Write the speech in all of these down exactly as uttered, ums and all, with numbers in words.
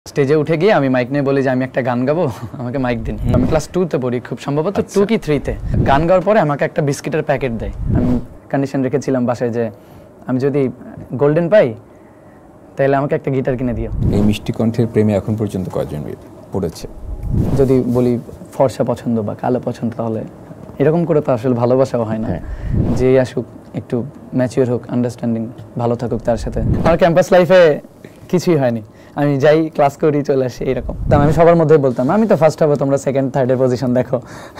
স্টেজে উঠে গিয়ে আমি মাইক নিয়ে বলি যে আমি একটা গান গাবো, আমাকে মাইক দিন। আমি ক্লাস টু তে পড়ি, খুব সম্ভবত টু কি থ্রি তে। গান গাওয়ার পরে আমাকে একটা বিস্কিটের প্যাকেট দেয়। আমি কন্ডিশন রেখেছিলাম বাসায় যে আমি যদি গোল্ডেন পাই তাহলে আমাকে একটা গিটার কিনে দিও। এই মিষ্টি কণ্ঠের প্রেমে এখন পর্যন্ত কয়জন পড়েছে? যদি বলি ফর্সা পছন্দ বা কালো পছন্দ, তাহলে এরকম করে তো আসলে ভালোবাসাও হয় না। যে আসুক, একটু ম্যাচিওর হোক, আন্ডারস্ট্যান্ডিং ভালো থাকুক তার সাথে। আমার ক্যাম্পাস লাইফে কিছুই হয়নি, আমি যাই ক্লাস করি চলে আসি এরকম। তা আমি সবার মধ্যে বলতাম আমি তো ফার্স্ট হবো, তোমরা সেকেন্ড থার্ডের পজিশন দেখো।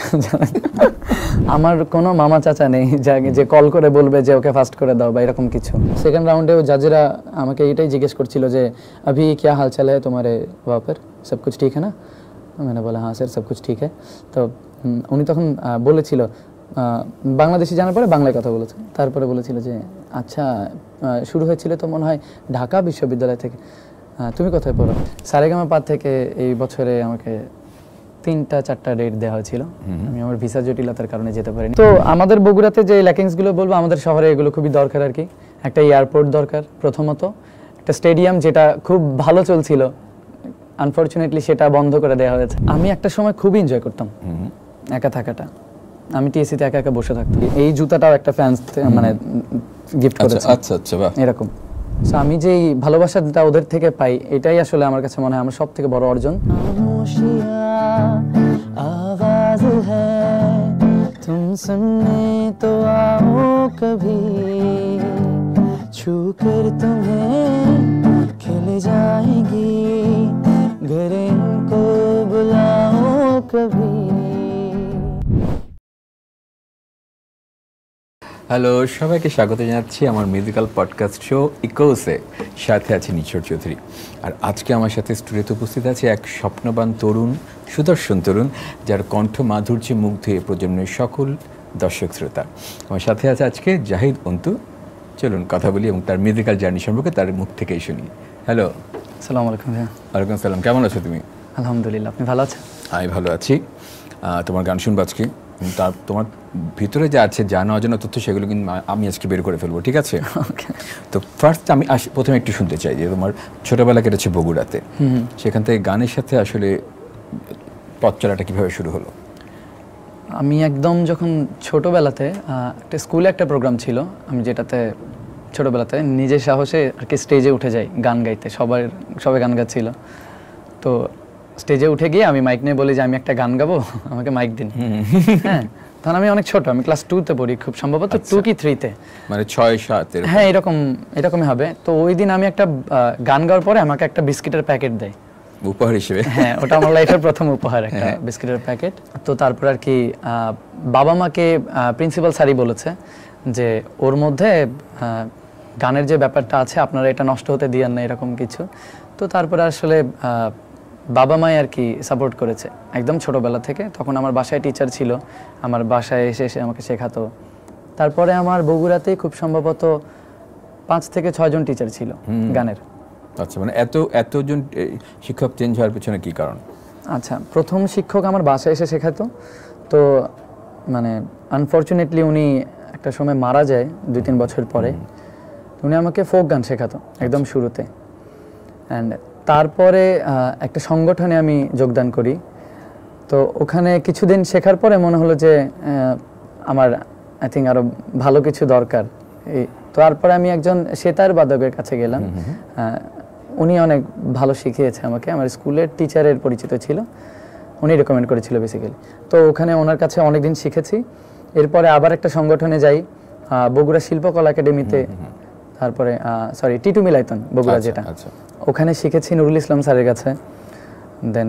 আমার কোনো মামা চাচা নেই যে কল করে বলবে যে ওকে ফার্স্ট করে দাও বা এরকম কিছু। সেকেন্ড রাউন্ডেও জাজেরা আমাকে এটাই জিজ্ঞেস করছিল যে अभी क्या हाल चाल है तुम्हारे वहाँ पर, सब कुछ ठीक है ना? मैंने बोला हाँ सर सब कुछ ठीक है। তো উনি তখন বলেছিল, বাংলাদেশি জানার পরে বাংলায় কথা বলেছে, তারপরে বলেছিল যে আচ্ছা শুরু হয়েছিল তো মনে হয় ঢাকা বিশ্ববিদ্যালয় থেকে, তুমি কোথায় পড়ো? সারেগামা পা থেকে এই বছরে আমাকে তিনটা চারটা ডেট দেওয়া হয়েছিল, আমি আমার ভিসা জটিলতার কারণে যেতে পারিনি। তো আমাদের বগুড়াতে যে ল্যাকিংসগুলো বলবো, আমাদের শহরে এগুলো খুবই দরকার আর কি। একটা এয়ারপোর্ট দরকার প্রথমত, একটা স্টেডিয়াম যেটা খুব ভালো চলছিল, আনফরচুনেটলি সেটা বন্ধ করে দেওয়া হয়েছে। আমি একটা সময় খুবই এনজয় করতাম একা থাকাটা, আমি টিএসসিতে একা একা বসে থাকতাম। এই জুতাটাও একটা ফ্যান্স মানে গিফট করেছে। আচ্ছা আচ্ছা, বাহ, এরকম। সো আমি যে ভালোবাসাটা ওদের থেকে পাই, এটাই আসলে আমার কাছে মনে হয় আমার সবথেকে বড় অর্জন। আওয়াজ হ্যায় তুম সুননে তো आओ कभी छूकर तुम्हें खिल जाएगी घर इनको बुलाओ कभी। হ্যালো, সবাইকে স্বাগত জানাচ্ছি আমার মিউজিক্যাল পডকাস্ট শো ইকোসে। সাথে আছে নিশোর চৌধুরী, আর আজকে আমার সাথে স্টুডিওতে উপস্থিত আছে এক স্বপ্নবান তরুণ, সুদর্শন তরুণ, যার কণ্ঠ মাধুর্যে মুগ্ধ এ প্রজন্মের সকল দর্শক শ্রোতা। আমার সাথে আছে আজকে জাহিদ অন্তু। চলুন কথা বলি এবং তার মিউজিক্যাল জার্নি সম্পর্কে তার মুখ থেকেই শুনি। হ্যালো। আসসালামু আলাইকুম। ওয়ালাইকুম আসসালাম, কেমন আছো তুমি? আলহামদুলিল্লাহ, আপনি ভালো আছেন? আমি ভালো আছি। তোমার গান শুনবো আজকে, তার তোমার ভিতরে যা আছে জানা অজানা তথ্য সেগুলো কিন্তু আমি আজকে বের করে ফেলবো, ঠিক আছে? তো ফার্স্ট আমি প্রথমে একটু শুনতে চাই যে তোমার ছোটবেলা কেটেছে বগুড়াতে, সেখান থেকে গানের সাথে আসলে পথ চলাটা কিভাবে শুরু হলো? আমি একদম যখন ছোটবেলাতে একটা স্কুলে একটা প্রোগ্রাম ছিল, আমি যেটাতে ছোটবেলাতে নিজের সাহসে আর কি স্টেজে উঠে যাই গান গাইতে। সবার সবাই গান গাচ্ছিল, তো স্টেজে উঠে গিয়ে আমি মাইক নিয়ে বলি যে আমি একটা গান গাবো, আমাকে মাইক দিন। হ্যাঁ, তখন আমি অনেক ছোট, আমি ক্লাস টু তে পড়ি, খুব সম্ভবত টু কি থ্রি তে, মানে ছয় সাত, হ্যাঁ এরকম এরকমই হবে। তো ওই দিন আমি একটা গান গাওয়ার পরে আমাকে একটা বিস্কিটের প্যাকেট দেয় উপহার হিসেবে। হ্যাঁ, ওটা আমার লাইফের প্রথম উপহার, একটা বিস্কিটের প্যাকেট। তো তারপর আর কি বাবা মাকে প্রিন্সিপাল স্যারই বলেছে যে ওর মধ্যে গানের যে ব্যাপারটা আছে আপনারা এটা নষ্ট হতে দিয়েন না, এরকম কিছু। তো তারপরে আসলে বাবা মাই আর কি সাপোর্ট করেছে একদম ছোটবেলা থেকে। তখন আমার বাসায় টিচার ছিল, আমার বাসায় এসে এসে আমাকে শেখাতো। তারপরে আমার বগুড়াতে খুব সম্ভবত পাঁচ থেকে ছয়জন টিচার ছিল গানের। আচ্ছা, মানে এত এতজন শিক্ষক চেঞ্জ হওয়ার পেছনে কি কারণ? আচ্ছা, প্রথম শিক্ষক আমার বাসায় এসে শেখাতো, তো মানে আনফরচুনেটলি উনি একটা সময় মারা যায় দুই তিন বছর পরে। উনি আমাকে ফোক গান শেখাতো একদম শুরুতে। অ্যান্ড তারপরে একটা সংগঠনে আমি যোগদান করি। তো ওখানে কিছুদিন শেখার পরে মনে হলো যে আমার আই থিঙ্ক আরও ভালো কিছু দরকার। এই তারপরে আমি একজন সেতার বাদকের কাছে গেলাম, উনি অনেক ভালো শিখিয়েছে আমাকে, আমার স্কুলের টিচারের পরিচিত ছিল, উনি রেকমেন্ড করেছিল বেসিক্যালি। তো ওখানে ওনার কাছে অনেকদিন শিখেছি। এরপরে আবার একটা সংগঠনে যাই, বগুড়া শিল্পকলা একাডেমিতে, তারপরে সরি টিটু মিলাইতন বগুড়া, যেটা ওখানে শিখেছি নুরুল ইসলাম স্যারের কাছে। দেন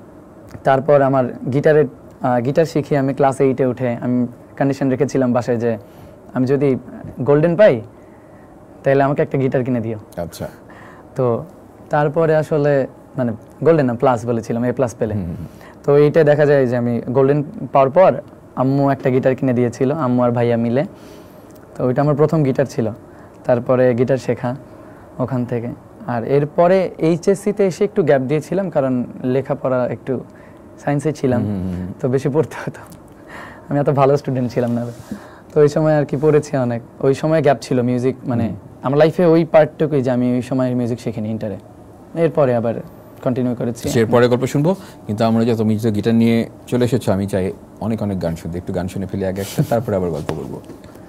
তারপর আমার গিটারের গিটার শিখি আমি ক্লাস এইটে উঠে। আমি কন্ডিশন রেখেছিলাম বাসায় যে আমি যদি গোল্ডেন পাই তাহলে আমাকে একটা গিটার কিনে দিও। আচ্ছা। তো তারপরে আসলে মানে গোল্ডেন না, প্লাস বলেছিলাম, এ প্লাস পেলে। তো এইটা দেখা যায় যে আমি গোল্ডেন পাওয়ার পর আম্মু একটা গিটার কিনে দিয়েছিল, আম্মু আর ভাইয়া মিলে। তো ওইটা আমার প্রথম গিটার ছিল। তারপরে গিটার শেখা ওখান থেকে। আর এরপরে এইচএসসিতে এসে একটু গ্যাপ দিয়েছিলাম, কারণ লেখাপড়া একটু সায়েন্সে ছিলাম, তো বেশি পড়তে হতো, আমি এত ভালো স্টুডেন্ট ছিলাম না। তো ওই সময় আর কি পড়েছি অনেক, ওই সময় গ্যাপ ছিল মিউজিক, মানে আমার লাইফে ওই পার্টটুকুই যে আমি ওই সময় মিউজিক শিখিনি ইন্টারে। এরপরে আবার কন্টিনিউ করেছি। এরপরে গল্প শুনবো, কিন্তু আমরা যে তুমি যে গিটার নিয়ে চলে এসেছো, আমি চাই অনেক অনেক গান শুনতে। একটু গান শুনে ফেলি আগে একটা, তারপরে আবার গল্প বলবো।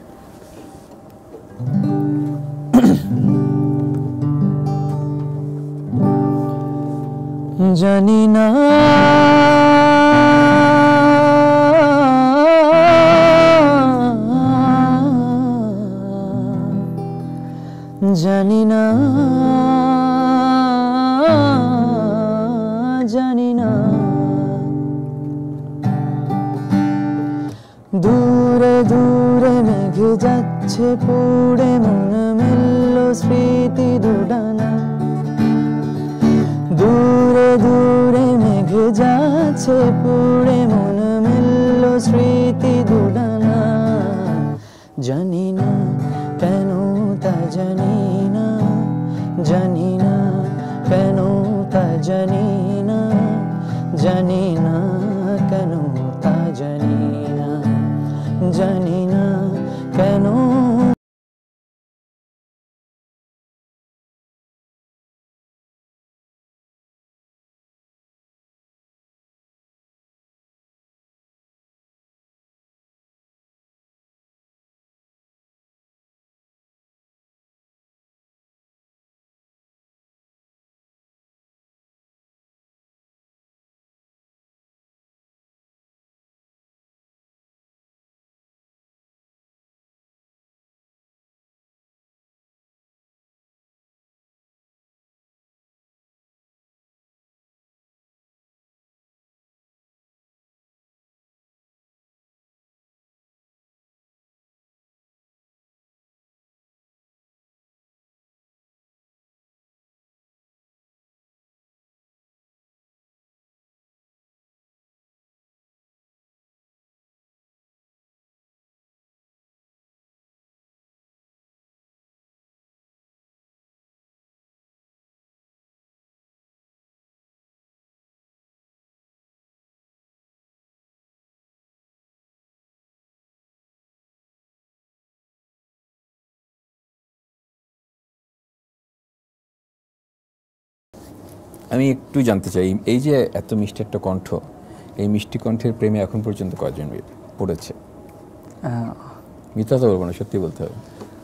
জানি না জানি না জানি না দূরে দূরে মেঘ যাচ্ছে পুড়ে, মন মেলল স্মৃতি দুডানা। দূরে দূরে মেঘ যাচ্ছে পুড়ে, মন মেলল স্মৃতি দুডানা। জানি না কেন তা জানি না, জানি না কেন তা জানি না, জানি না কেন তা জানি না, জানি না কেন। আমি একটু জানতে চাই, এই যে এত মিষ্টি একটা কণ্ঠ, এই মিষ্টি কণ্ঠের প্রেমে এখন পর্যন্ত কয়জন পড়েছে? মিথ্যা তো বলবো না, সত্যি বলতে হবে।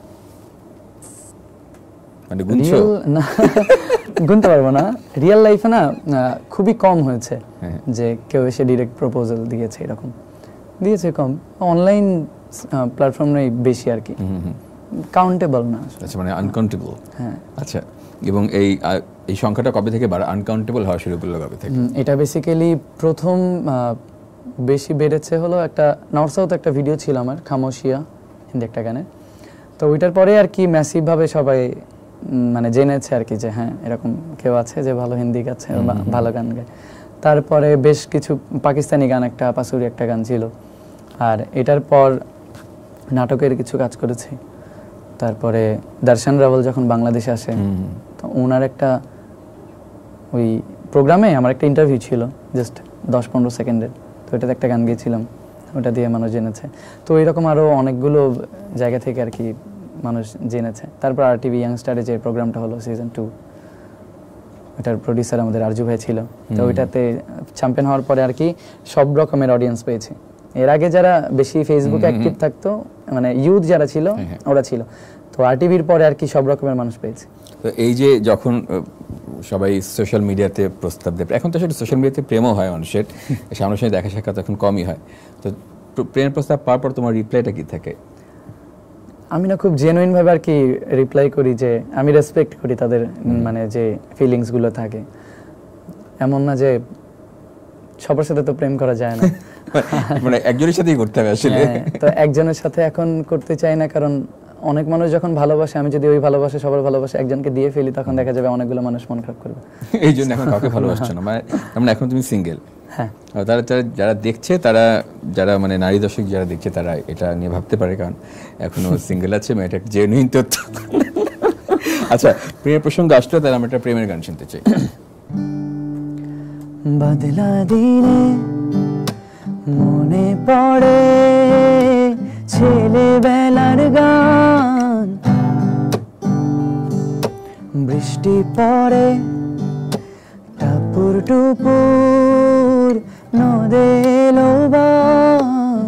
মানে গুনছো না, গুনতে পারবো না। রিয়েল লাইফে না খুবই কম হয়েছে যে কেউ এসে ডিরেক্ট প্রপোজাল দিয়েছে, এরকম দিয়েছে কম। অনলাইন প্ল্যাটফর্মে বেশি আর কি, কাউন্টেবল না। আচ্ছা, মানে আনকাউন্টেবল। হ্যাঁ, আচ্ছা। এবং এই এই সংখ্যাটা কবে থেকে বাড়া আনকাউন্টেবল হওয়া শুরু করলো কবে থেকে? এটা বেসিক্যালি প্রথম বেশি বেড়েছে হলো একটা নর্থ সাউথ একটা ভিডিও ছিল আমার, খামোশিয়া, হিন্দি একটা গানের। তো ওইটার পরে আর কি ম্যাসিভভাবে সবাই মানে জেনেছে আর কি যে হ্যাঁ এরকম কেউ আছে যে ভালো হিন্দি গাচ্ছে, ভালো গান গায়। তারপরে বেশ কিছু পাকিস্তানি গান, একটা পাসুরি একটা গান ছিল। আর এটার পর নাটকের কিছু কাজ করেছি। তারপরে দর্শন রাওয়াল যখন বাংলাদেশে আসে, তো ওনার একটা ওই প্রোগ্রামে আমার একটা ইন্টারভিউ ছিল জাস্ট দশ পনেরো সেকেন্ডের, তো ওটাতে একটা গান গেয়েছিলাম, ওটা দিয়ে মানুষ জেনেছে। তো এরকম আরও অনেকগুলো জায়গা থেকে আর কি মানুষ জেনেছে। তারপর আর টিভি ইয়াংস্টারে যে প্রোগ্রামটা হলো সিজন টু, ওটার প্রডিউসার আমাদের আরজু ভাই ছিল। তো ওইটাতে চ্যাম্পিয়ন হওয়ার পরে আর কি সব রকমের অডিয়েন্স পেয়েছি। এর আগে যারা বেশি ফেসবুকে অ্যাক্টিভ থাকতো, মানে ইউথ যারা ছিল ওরা ছিল, তো আর টিভির পরে আর কি সব রকমের মানুষ পেয়েছে। তো এই যে যখন সবাই সোশ্যাল মিডিয়াতে প্রস্তাব দেয়, এখন তো আসলে সোশ্যাল মিডিয়াতে প্রেমও হয় মানুষের, সামনাসামনি দেখা সাক্ষাৎ এখন কমই হয়, তো প্রেমের প্রস্তাব পাওয়ার পর তোমার রিপ্লাইটা কি থাকে? আমি না খুব জেনুইন ভাবে আর কি রিপ্লাই করি, যে আমি রেসপেক্ট করি তাদের মানে যে ফিলিংস গুলো থাকে। এমন না যে সবার সাথে তো প্রেম করা যায় না, মানে একজনের সাথেই করতে হবে আসলে। তো একজনের সাথে এখন করতে চাই না, কারণ অনেক মানুষ যখন ভালোবাসে, আমি যদি ওই ভালোবাসে সবার ভালোবাসে একজনকে দিয়ে ফেলি, তখন দেখা যাবে অনেকগুলো মানুষ মন খারাপ করবে। এই জন্য এখন কাউকে ভালোবাসছো না, মানে এখন তুমি সিঙ্গেল। হ্যাঁ, তারা যারা দেখছে, তারা যারা মানে নারী দর্শক যারা দেখছে, তারা এটা নিয়ে ভাবতে পারে, কারণ এখনো সিঙ্গেল আছে, এটা জেনুইন তথ্য। আচ্ছা, প্রেমের প্রসঙ্গ আসলে তাহলে আমরা একটা প্রেমের গান শুনতে চাই। বদলা দিনে মনে পড়ে ছেলেবেলার গান, বৃষ্টি পড়ে টপ টুপুর টুপুর নদে লোবান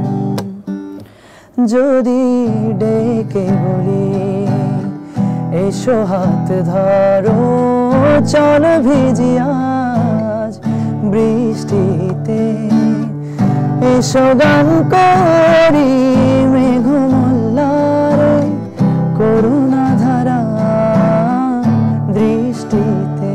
যদি ডেকে বলি এসো হাত ধরো চল ভিজি আজ বৃষ্টিতে এসো গান করি মেঘমল্লারে করুণা ধারা দৃষ্টিতে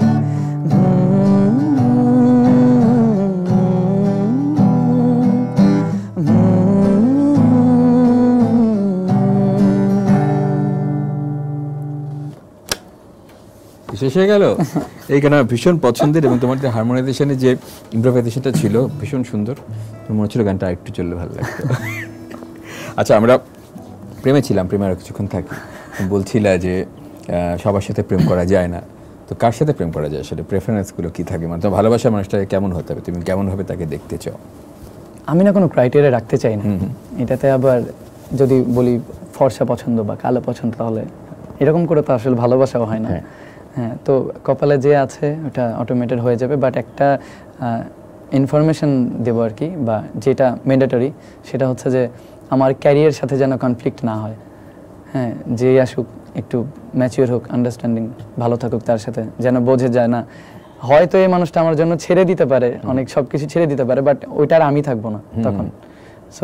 শেষ হয়ে গেল। এই গান আমার ভীষণ পছন্দের এবং তোমার যে হারমোনাইজেশনে যে ইমপ্রোভাইজেশনটা ছিল ভীষণ সুন্দর। মনে হচ্ছিল গানটা একটু চললে ভালো লাগতো। আচ্ছা, আমরা প্রেমে ছিলাম, প্রেমে আরো কিছুক্ষণ থাকি। বলছিলা যে সবার সাথে প্রেম করা যায় না, তো কার সাথে প্রেম করা যায় আসলে? প্রেফারেন্সগুলো কি থাকে? মানে তোমার ভালোবাসার মানুষটাকে কেমন হতে হবে, তুমি কেমন ভাবে তাকে দেখতে চাও? আমি না কোনো ক্রাইটেরিয়া রাখতে চাই না এটাতে। আবার যদি বলি ফর্সা পছন্দ বা কালো পছন্দ, তাহলে এরকম করে তো আসলে ভালোবাসাও হয় না। হ্যাঁ, তো কপালে যে আছে ওটা অটোমেটেড হয়ে যাবে। বাট একটা ইনফরমেশন দেবো আর কি, বা যেটা ম্যান্ডেটরি, সেটা হচ্ছে যে আমার ক্যারিয়ার সাথে যেন কনফ্লিক্ট না হয়। হ্যাঁ, যে আসুক একটু ম্যাচিওর হোক, আন্ডারস্ট্যান্ডিং ভালো থাকুক, তার সাথে যেন বোঝে যায় না হয়তো এই মানুষটা আমার জন্য ছেড়ে দিতে পারে, অনেক সব কিছু ছেড়ে দিতে পারে, বাট ওইটার আমি থাকবো না তখন। সো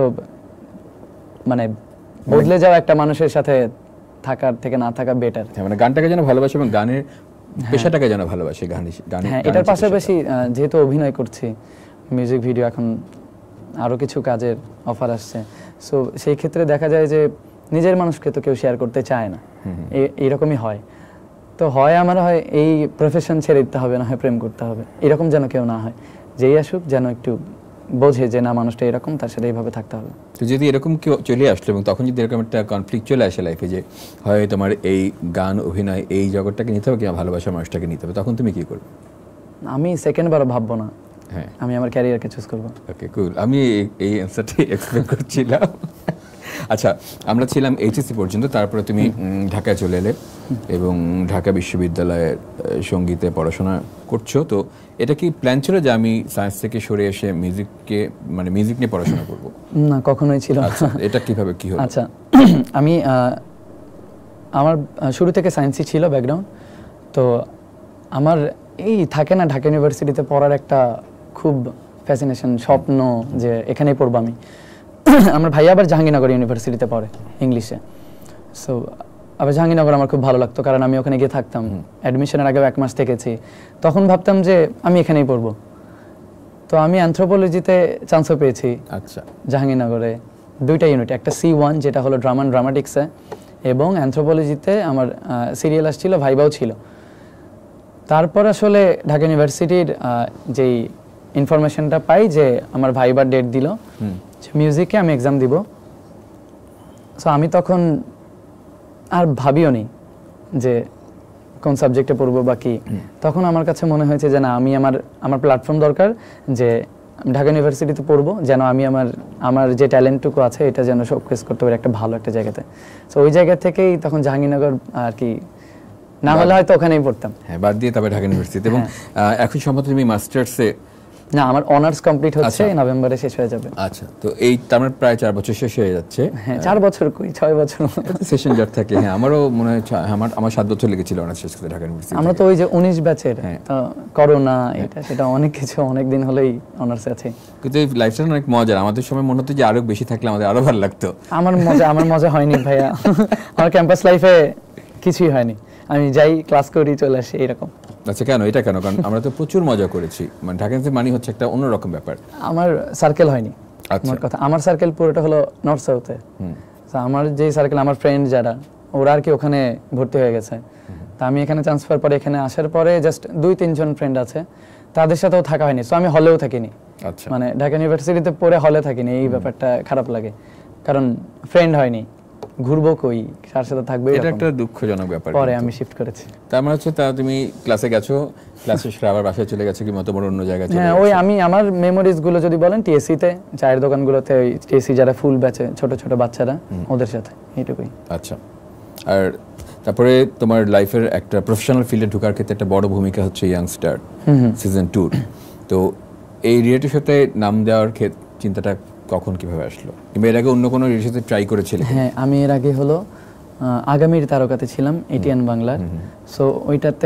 মানে বদলে যাওয়া একটা মানুষের সাথে থাকার থেকে না থাকা বেটার। মানে গানটাকে যেন ভালোবাসে এবং গানের পেশাটাকে যেন ভালোবাসে। গান গান হ্যাঁ, এটার পাশাপাশি যেহেতু অভিনয় করছি, মিউজিক ভিডিও, এখন আরো কিছু কাজের অফার আসছে, সো সেই ক্ষেত্রে দেখা যায় যে নিজের মানুষকে তো কেউ শেয়ার করতে চায় না, এইরকমই হয়। তো হয় আমার হয় এই প্রফেশন ছেড়ে দিতে হবে, না হয় প্রেম করতে হবে, এরকম যেন কেউ না হয়। যেই আসুক যেন একটু বোঝে যে না মানুষটা এরকম, তার সাথে এইভাবে থাকতে হবে। তো যদি এরকম কেউ চলে আসলো এবং তখন যদি এরকম একটা কনফ্লিক্ট চলে আসে লাইফে, যে হয় তোমার এই গান অভিনয় এই জগৎটাকে নিতে হবে কিংবা ভালোবাসার মানুষটাকে নিতে হবে, তখন তুমি কি করবে? আমি সেকেন্ড বারও ভাববো না। হ্যাঁ, আমি আমার ক্যারিয়ারকে চুজ করবো। ওকে, কুল। আমি এই অ্যান্সারটি এক্সপেক্ট করছিলাম। আচ্ছা, আমরা ছিলাম এইচএসসি পর্যন্ত, তারপরে তুমি ঢাকায় চলে এলে এবং ঢাকা বিশ্ববিদ্যালয়ের সঙ্গীতে পড়াশোনা করছো। তো এটা কি প্ল্যান ছিল যে আমি সায়েন্স থেকে সরে এসে মিউজিককে মানে মিউজিক নিয়ে পড়াশোনা করব? না, কখনোই ছিল না। আচ্ছা, এটা কিভাবে কি হলো? আচ্ছা, আমি আমার শুরু থেকে সায়েন্সই ছিল ব্যাকগ্রাউন্ড। তো আমার এই থাকে না ঢাকা ইউনিভার্সিটিতে পড়ার একটা খুব ফ্যাসিনেশন, স্বপ্ন যে এখানেই পড়বো আমি। আমার ভাই আবার জাহাঙ্গীরনগর ইউনিভার্সিটিতে পড়ে ইংলিশে। সো আবার জাহাঙ্গীরনগর আমার খুব ভালো লাগতো, কারণ আমি ওখানে গিয়ে থাকতাম। অ্যাডমিশনের আগেও এক মাস থেকেছি, তখন ভাবতাম যে আমি এখানেই পড়বো। তো আমি অ্যানথ্রোপোলজিতে চান্সও পেয়েছি। আচ্ছা, জাহাঙ্গীরনগরে দুইটা ইউনিট, একটা সি ওয়ান যেটা হলো ড্রামা অ্যান্ড ড্রামাটিক্সে, এবং অ্যানথ্রোপোলজিতে আমার সিরিয়াল আসছিল, ভাইবাও ছিল। তারপর আসলে ঢাকা ইউনিভার্সিটির যেই ইনফরমেশনটা পাই যে আমার ভাইবার ডেট দিল, মিউজিকে আমি এক্সাম দিব। সো আমি তখন আর ভাবিও নি যে কোন সাবজেক্টে পড়বো বা কি। তখন আমার কাছে মনে হয়েছে যে না, আমি আমার আমার প্ল্যাটফর্ম দরকার, যে ঢাকা ইউনিভার্সিটিতে পড়বো, যেন আমি আমার আমার যে ট্যালেন্টটুকু আছে এটা যেন শোকেস করতে পারি একটা ভালো একটা জায়গাতে। সো ওই জায়গা থেকেই তখন জাহাঙ্গীরনগর আর কি, না হলে হয়তো ওখানেই পড়তাম। হ্যাঁ, বাদ দিয়ে তবে ঢাকা ইউনিভার্সিটি। এবং এখন সম্ভবত তুমি মাস্টার্সে? না, আমার অনার্স কমপ্লিট হচ্ছে, নভেম্বরে শেষ হয়ে যাবে। আচ্ছা, তো এই তার প্রায় চার বছর শেষ হয়ে যাচ্ছে। হ্যাঁ, চার বছর কই, ছয় বছর সেশন জট থাকে। হ্যাঁ, আমারও মনে হয় আমার আমার সাত বছর লেগেছিল অনার্স শেষ করতে ঢাকা ইউনিভার্সিটি। আমরা তো ওই যে উনিশ ব্যাচের, তো করোনা এটা সেটা অনেক কিছু, অনেক দিন হলেই অনার্সে আছে। কিন্তু এই লাইফটা অনেক মজার। আমাদের সময় মনে হতো যে আরো বেশি থাকলে আমাদের আরো ভালো লাগতো। আমার মজা আমার মজা হয়নি ভাইয়া। আমার ক্যাম্পাস লাইফে কিছুই হয়নি, আমি যাই ক্লাস করি চলে আসি এরকম। আচ্ছা, কেন এটা কেন? কারণ আমরা তো প্রচুর মজা করেছি। মানে ঢাকা ইউনিভার্সিটি মানে হচ্ছে একটা অন্যরকম ব্যাপার। আমার সার্কেল হয়নি। আমার কথা, আমার সার্কেল পুরোটা হলো নর্থ সাউথে। আমার যে সার্কেল, আমার ফ্রেন্ড যারা, ওরা আর কি ওখানে ভর্তি হয়ে গেছে। তা আমি এখানে ট্রান্সফার পরে এখানে আসার পরে জাস্ট দুই তিনজন ফ্রেন্ড আছে, তাদের সাথেও থাকা হয়নি। সো আমি হলেও থাকিনি। আচ্ছা, মানে ঢাকা ইউনিভার্সিটিতে পড়ে হলে থাকিনি, এই ব্যাপারটা খারাপ লাগে, কারণ ফ্রেন্ড হয়নি, ঘুরবো কই, কার সাথে থাকবে, এটা একটা দুঃখজনক ব্যাপার। পরে আমি শিফট করেছি। তার মানে হচ্ছে তা তুমি ক্লাসে গেছো, ক্লাসে শেষে আবার বাসায় চলে গেছো, কি মত বড় অন্য জায়গায় চলে গেছো? হ্যাঁ, ওই আমি আমার মেমোরিজ গুলো যদি বলেন টিএসসি তে, চায়ের দোকানগুলোতে, ওই টিএসসি যারা ফুল ব্যাচে ছোট ছোট বাচ্চারা, ওদের সাথে, এইটুকুই। আচ্ছা, আর তারপরে তোমার লাইফের একটা প্রফেশনাল ফিল্ডে ঢোকার ক্ষেত্রে একটা বড় ভূমিকা হচ্ছে ইয়াংস্টার সিজন টু। তো এই রিয়েলিটি শোতে নাম দেওয়ার ক্ষেত্রে চিন্তাটা কখন কিভাবে আসলো, কিংবা এর আগে অন্য কোনো রিয়েলিটি শোতে ট্রাই করেছিলে? হ্যাঁ, আমি এর আগে হলো আগামীর তারকাতে ছিলাম এটিএন বাংলার। সো ওইটাতে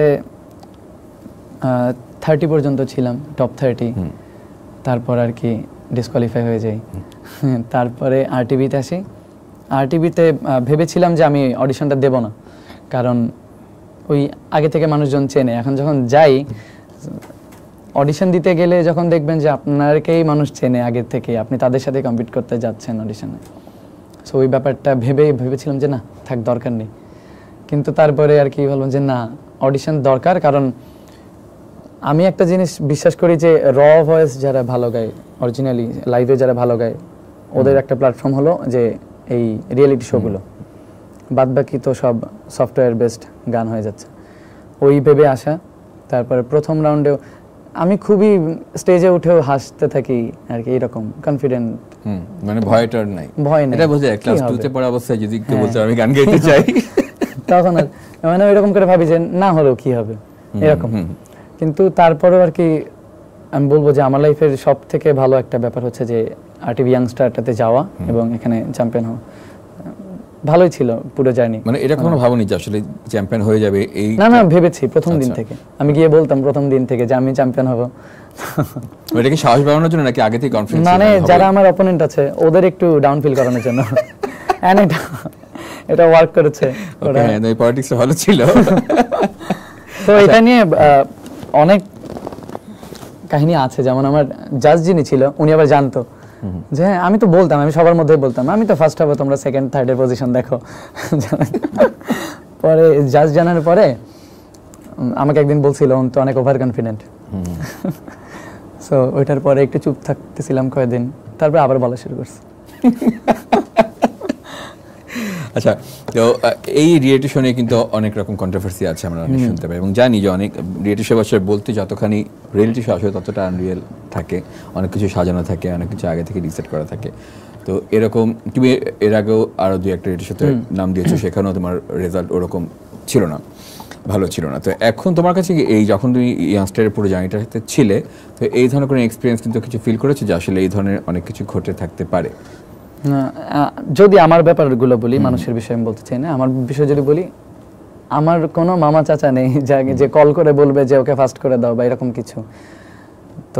থার্টি পর্যন্ত ছিলাম, টপ থার্টি। তারপর আর কি ডিসকোয়ালিফাই হয়ে যাই। তারপরে আর টিভিতে আসি। আর টিভিতে ভেবেছিলাম যে আমি অডিশনটা দেব না, কারণ ওই আগে থেকে মানুষজন চেনে। এখন যখন যাই অডিশন দিতে গেলে যখন দেখবেন যে আপনাকেই মানুষ চেনে আগে থেকে, আপনি তাদের সাথে কম্পিট করতে যাচ্ছেন অডিশনে। সো ওই ব্যাপারটা ভেবে ভেবেছিলাম যে না থাক, দরকার নেই। কিন্তু তারপরে আর কি বললাম যে না, অডিশন দরকার। কারণ আমি একটা জিনিস বিশ্বাস করি যে র ভয়েস যারা ভালো গায়, অরিজিনালি লাইভে যারা ভালো গায়, ওদের একটা প্ল্যাটফর্ম হলো যে এই রিয়েলিটি শোগুলো। বাদ বাকি তো সব সফটওয়্যার বেসড গান হয়ে যাচ্ছে। ওই ভেবে আসা। তারপরে প্রথম রাউন্ডেও আমি খুবই স্টেজে উঠেও হাসতে থাকি আর কি, এরকম কনফিডেন্ট। মানে ভয়টার নাই, ভয় নাই। এটা বোঝা যায় ক্লাস টু তে পড়া অবস্থায় যদি কেউ বলতো আমি গান গাইতে চাই, তখন আর মানে এরকম করে ভাবি যে না হলেও কি হবে এরকম। কিন্তু তারপরেও আর কি আমি বলবো যে আমার লাইফের সব থেকে ভালো একটা ব্যাপার হচ্ছে যে আরটিভি ইয়াংস্টারটাতে যাওয়া এবং এখানে চ্যাম্পিয়ন হওয়া। ভালোই ছিল পুরো জার্নি। মানে এটা কখনো ভাবনি যে আসলে চ্যাম্পিয়ন হয়ে যাবে? এই না না, ভেবেছি প্রথম দিন থেকে। আমি গিয়ে বলতাম প্রথম দিন থেকে যে আমি চ্যাম্পিয়ন হব। এটা কি সাহস বাড়ানোর জন্য নাকি আগে থেকে কনফিডেন্স? মানে যারা আমার অপোনেন্ট আছে ওদের একটু ডাউন ফিল করানোর জন্য। এন্ড এটা এটা ওয়ার্ক করেছে। ওরা এই পলিটিক্স ভালো ছিল। তো এটা নিয়ে অনেক কাহিনী আছে। যেমন আমার জাজ যিনি ছিল উনি আবার জানতো যে হ্যাঁ, আমি তো বলতাম, আমি সবার মধ্যে বলতাম আমি তো ফার্স্ট হবো, তোমরা সেকেন্ড থার্ডের পজিশন দেখো। পরে জাজ জানার পরে আমাকে একদিন বলছিল উনি তো অনেক ওভার কনফিডেন্ট। সো ওইটার পরে একটু চুপ থাকতেছিলাম কয়েকদিন, তারপর আবার বলা শুরু করছে। আচ্ছা, তো এই রিয়েলিটি শো নিয়ে কিন্তু অনেক রকম কন্ট্রোভার্সি আছে, আমরা অনেক শুনতে পাই এবং জানি যে অনেক রিয়েলিটি শো বছর বলতে যতখানি রিয়েলিটি শো আসলে ততটা আনরিয়েল থাকে, অনেক কিছু সাজানো থাকে, অনেক কিছু আগে থেকে রিসেট করা থাকে। তো এরকম তুমি এর আগেও আরও দুই একটা রিয়েলিটি শোতে নাম দিয়েছো, সেখানেও তোমার রেজাল্ট ওরকম ছিল না, ভালো ছিল না। তো এখন তোমার কাছে এই যখন তুমি ইয়াংস্টারের পুরো জার্নিটাতে ছিলে, তো এই ধরনের কোনো এক্সপিরিয়েন্স কিন্তু কিছু ফিল করেছো যে আসলে এই ধরনের অনেক কিছু ঘটে থাকতে পারে? যদি আমার ব্যাপারগুলো বলি, মানুষের বিষয়ে আমি বলতে চাই না, আমার বিষয় যদি বলি, আমার কোনো মামা চাচা নেই যে কল করে বলবে যে ওকে ফাস্ট করে দাও বা এরকম কিছু। তো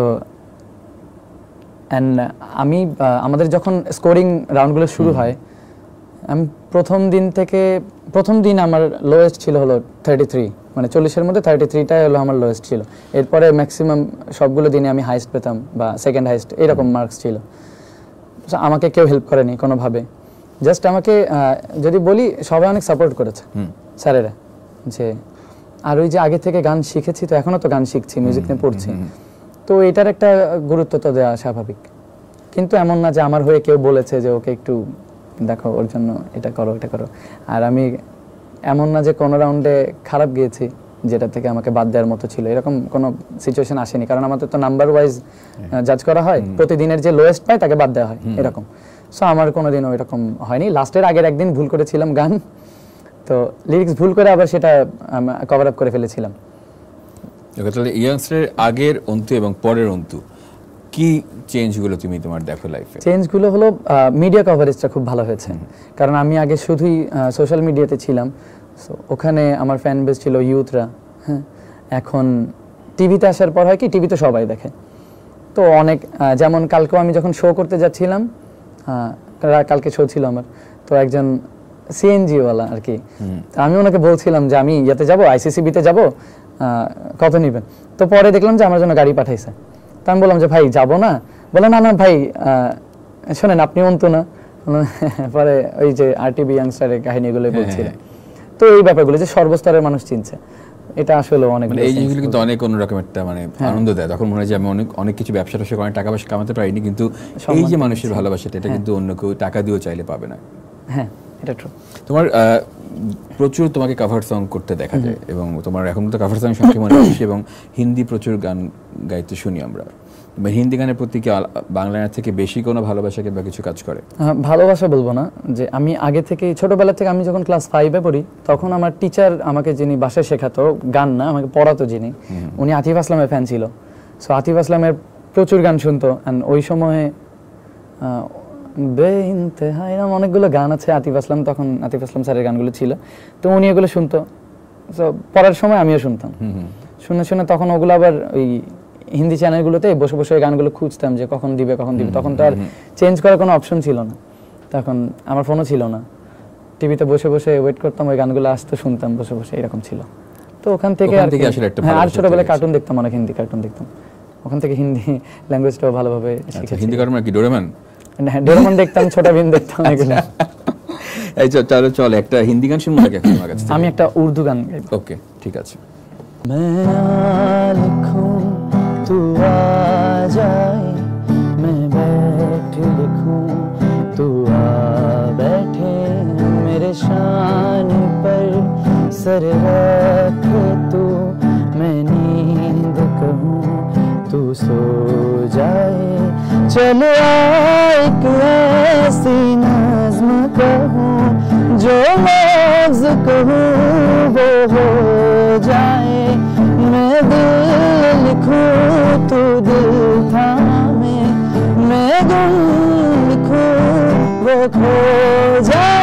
অ্যান্ড আমি আমাদের যখন স্কোরিং রাউন্ডগুলো শুরু হয়, আমি প্রথম দিন থেকে প্রথম দিন আমার লোয়েস্ট ছিল হলো থার্টি থ্রি, মানে চল্লিশের মধ্যে থার্টি থ্রিটাই হলো আমার লোয়েস্ট ছিল। এরপরে ম্যাক্সিমাম সবগুলো দিনে আমি হাইস্ট পেতাম বা সেকেন্ড হাইস্ট, এরকম মার্কস ছিল। আমাকে কেউ হেল্প করেনি কোনোভাবে, জাস্ট আমাকে যদি বলি সবাই অনেক সাপোর্ট করেছে স্যারেরা। যে আর ওই যে আগে থেকে গান শিখেছি, তো এখনও তো গান শিখছি, মিউজিক নিয়ে পড়ছি, তো এটার একটা গুরুত্ব তো দেওয়া স্বাভাবিক। কিন্তু এমন না যে আমার হয়ে কেউ বলেছে যে ওকে একটু দেখো, ওর জন্য এটা করো এটা করো। আর আমি এমন না যে কোনো রাউন্ডে খারাপ গিয়েছি যেটা থেকে আমাকে বাদ দেওয়ার মতো ছিল, এরকম কোনো সিচুয়েশন আসেনি। কারণ আমাদের তো নাম্বার ওয়াইজ জাজ করা হয়, প্রতিদিনের যে লোয়েস্ট পায় তাকে বাদ দেওয়া হয় এরকম। সো আমার কোনোদিনও এরকম হয়নি। লাস্টের আগের একদিন ভুল করেছিলাম গান, তো লিরিক্স ভুল করে আবার সেটা কভার আপ করে ফেলেছিলাম। তাহলে ইয়াংস্টারের আগের অন্তু এবং পরের অন্তু কি চেঞ্জগুলো তুমি তোমার দেখো লাইফে? চেঞ্জগুলো হলো মিডিয়া কভারেজটা খুব ভালো হয়েছে, কারণ আমি আগে শুধুই সোশ্যাল মিডিয়াতে ছিলাম, সো ওখানে আমার ফ্যান বেস ছিল ইউথরা। হ্যাঁ, এখন টিভিতে আসার পর হয় কি, টিভিতে সবাই দেখে, তো অনেক যেমন কালকেও আমি যখন শো করতে যাচ্ছিলাম, কালকে শো ছিল আমার, তো একজন সিএনজিওয়ালা আর কি, আমি ওনাকে বলছিলাম যে আমি ইয়াতে যাবো, আইসিসিবিতে যাবো, কত নেবেন? তো পরে দেখলাম যে আমার জন্য গাড়ি পাঠাইছে। তো আমি বললাম যে ভাই যাবো না, বলে না না ভাই শোনেন আপনি অন্তু না। পরে ওই যে আরটিভি ইয়াংস্টারের কাহিনীগুলো বলছিলেন। তো এই ব্যাপারগুলো যে সর্বস্তরের মানুষ চিনছে, এটা আসলে অনেক, মানে এই জিনিসগুলো কিন্তু অনেক অন্যরকম একটা মানে আনন্দ দেয়। তখন মনে হয় যে আমি অনেক অনেক কিছু ব্যবসা ট্যাবসা করে টাকা পয়সা কামাতে পারিনি, কিন্তু এই যে মানুষের ভালোবাসাটা, এটা কিন্তু অন্য কেউ টাকা দিয়েও চাইলে পাবে না। হ্যাঁ, এটা ট্রু। তোমার প্রচুর তোমাকে কভার সং করতে দেখা যায়, এবং তোমার এখন তো কভার সং সবচেয়ে মনে বেশি, এবং হিন্দি প্রচুর গান গাইতে শুনি আমরা, হিন্দি গানের প্রতি কি বাংলা গানের থেকে বেশি কোনো ভালোবাসা কিংবা কিছু কাজ করে? ভালোবাসা বলবো না, যে আমি আগে থেকে ছোটবেলা থেকে, আমি যখন ক্লাস ফাইভে পড়ি তখন আমার টিচার আমাকে যিনি বাসায় শেখাতো, গান না আমাকে পড়াতো যিনি, উনি আতিফ আসলামের ফ্যান ছিল। সো আতিফ আসলামের প্রচুর গান শুনতো, অ্যান্ড ওই সময়ে বেইনতেহা এরকম অনেকগুলো গান আছে আতিফ আসলাম, তখন আতিফ আসলাম স্যারের গানগুলো ছিল, তো উনি এগুলো শুনতো। সো পড়ার সময় আমিও শুনতাম, শুনে শুনে তখন ওগুলো আবার ওই হিন্দি চ্যানেলগুলোতে বসে বসে ওই গানগুলো খুঁজতাম যে কখন দিবে কখন দিবে। তখন তো আর চেঞ্জ করার কোনো অপশন ছিল না, তখন আমার ফোনও ছিল না, টিভিতে বসে বসে ওয়েট করতাম ওই গানগুলো আসতে, শুনতাম বসে বসে, এরকম ছিল। তো ওখান থেকে আর ছোটবেলায় কার্টুন দেখতাম, অনেক হিন্দি কার্টুন দেখতাম, ওখান থেকে হিন্দি ল্যাঙ্গুয়েজটাও ভালোভাবে শিখেছি। হিন্দি কার্টুন কি ডোরেমন? হ্যাঁ, ডোরেমন দেখতাম, ছোটা ভীম দেখতাম এগুলো। এই চলো চল একটা হিন্দি গান শুনবো নাকি আমার কাছে? আমি একটা উর্দু গান গাইব। ওকে, ঠিক আছে। मैं लिखूं तू आ जाए, मैं बैठ लिखूं तू आ बैठे, मेरे शान पर सर रख तू, मैं नींद कहूं तू सो जाए, चल एक ऐसी नज़्म कहूं जो लफ्ज़ कहूं वो हो जाए, मैं दिल लिखूं तू दिल थामे, मैं गुम लिखूं वो खो जाए।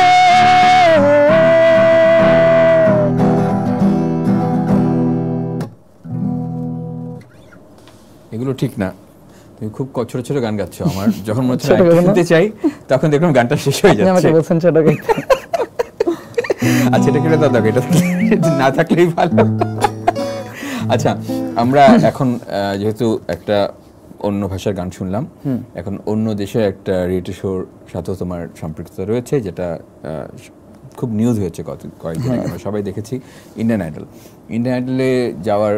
এগুলো ঠিক না, তুমি খুব ছোট ছোট গান গাচ্ছ, আমার যখন মনে হচ্ছে শুনতে চাই তখন দেখলাম গানটা শেষ হয়ে যাচ্ছে। আমাকে বলছেন ছোট গাইতে। আচ্ছা, এটা কেটে দাও, এটা না থাকলেই ভালো। আচ্ছা, আমরা এখন যেহেতু একটা অন্য ভাষার গান শুনলাম, এখন অন্য দেশের একটা রিয়েলিটি শোর সাথেও তোমার সম্পৃক্ততা রয়েছে, যেটা খুব নিউজ হয়েছে কয়েকদিন আগে, আমরা সবাই দেখেছি, ইন্ডিয়ান আইডল। ইন্ডিয়ান আইডলে যাওয়ার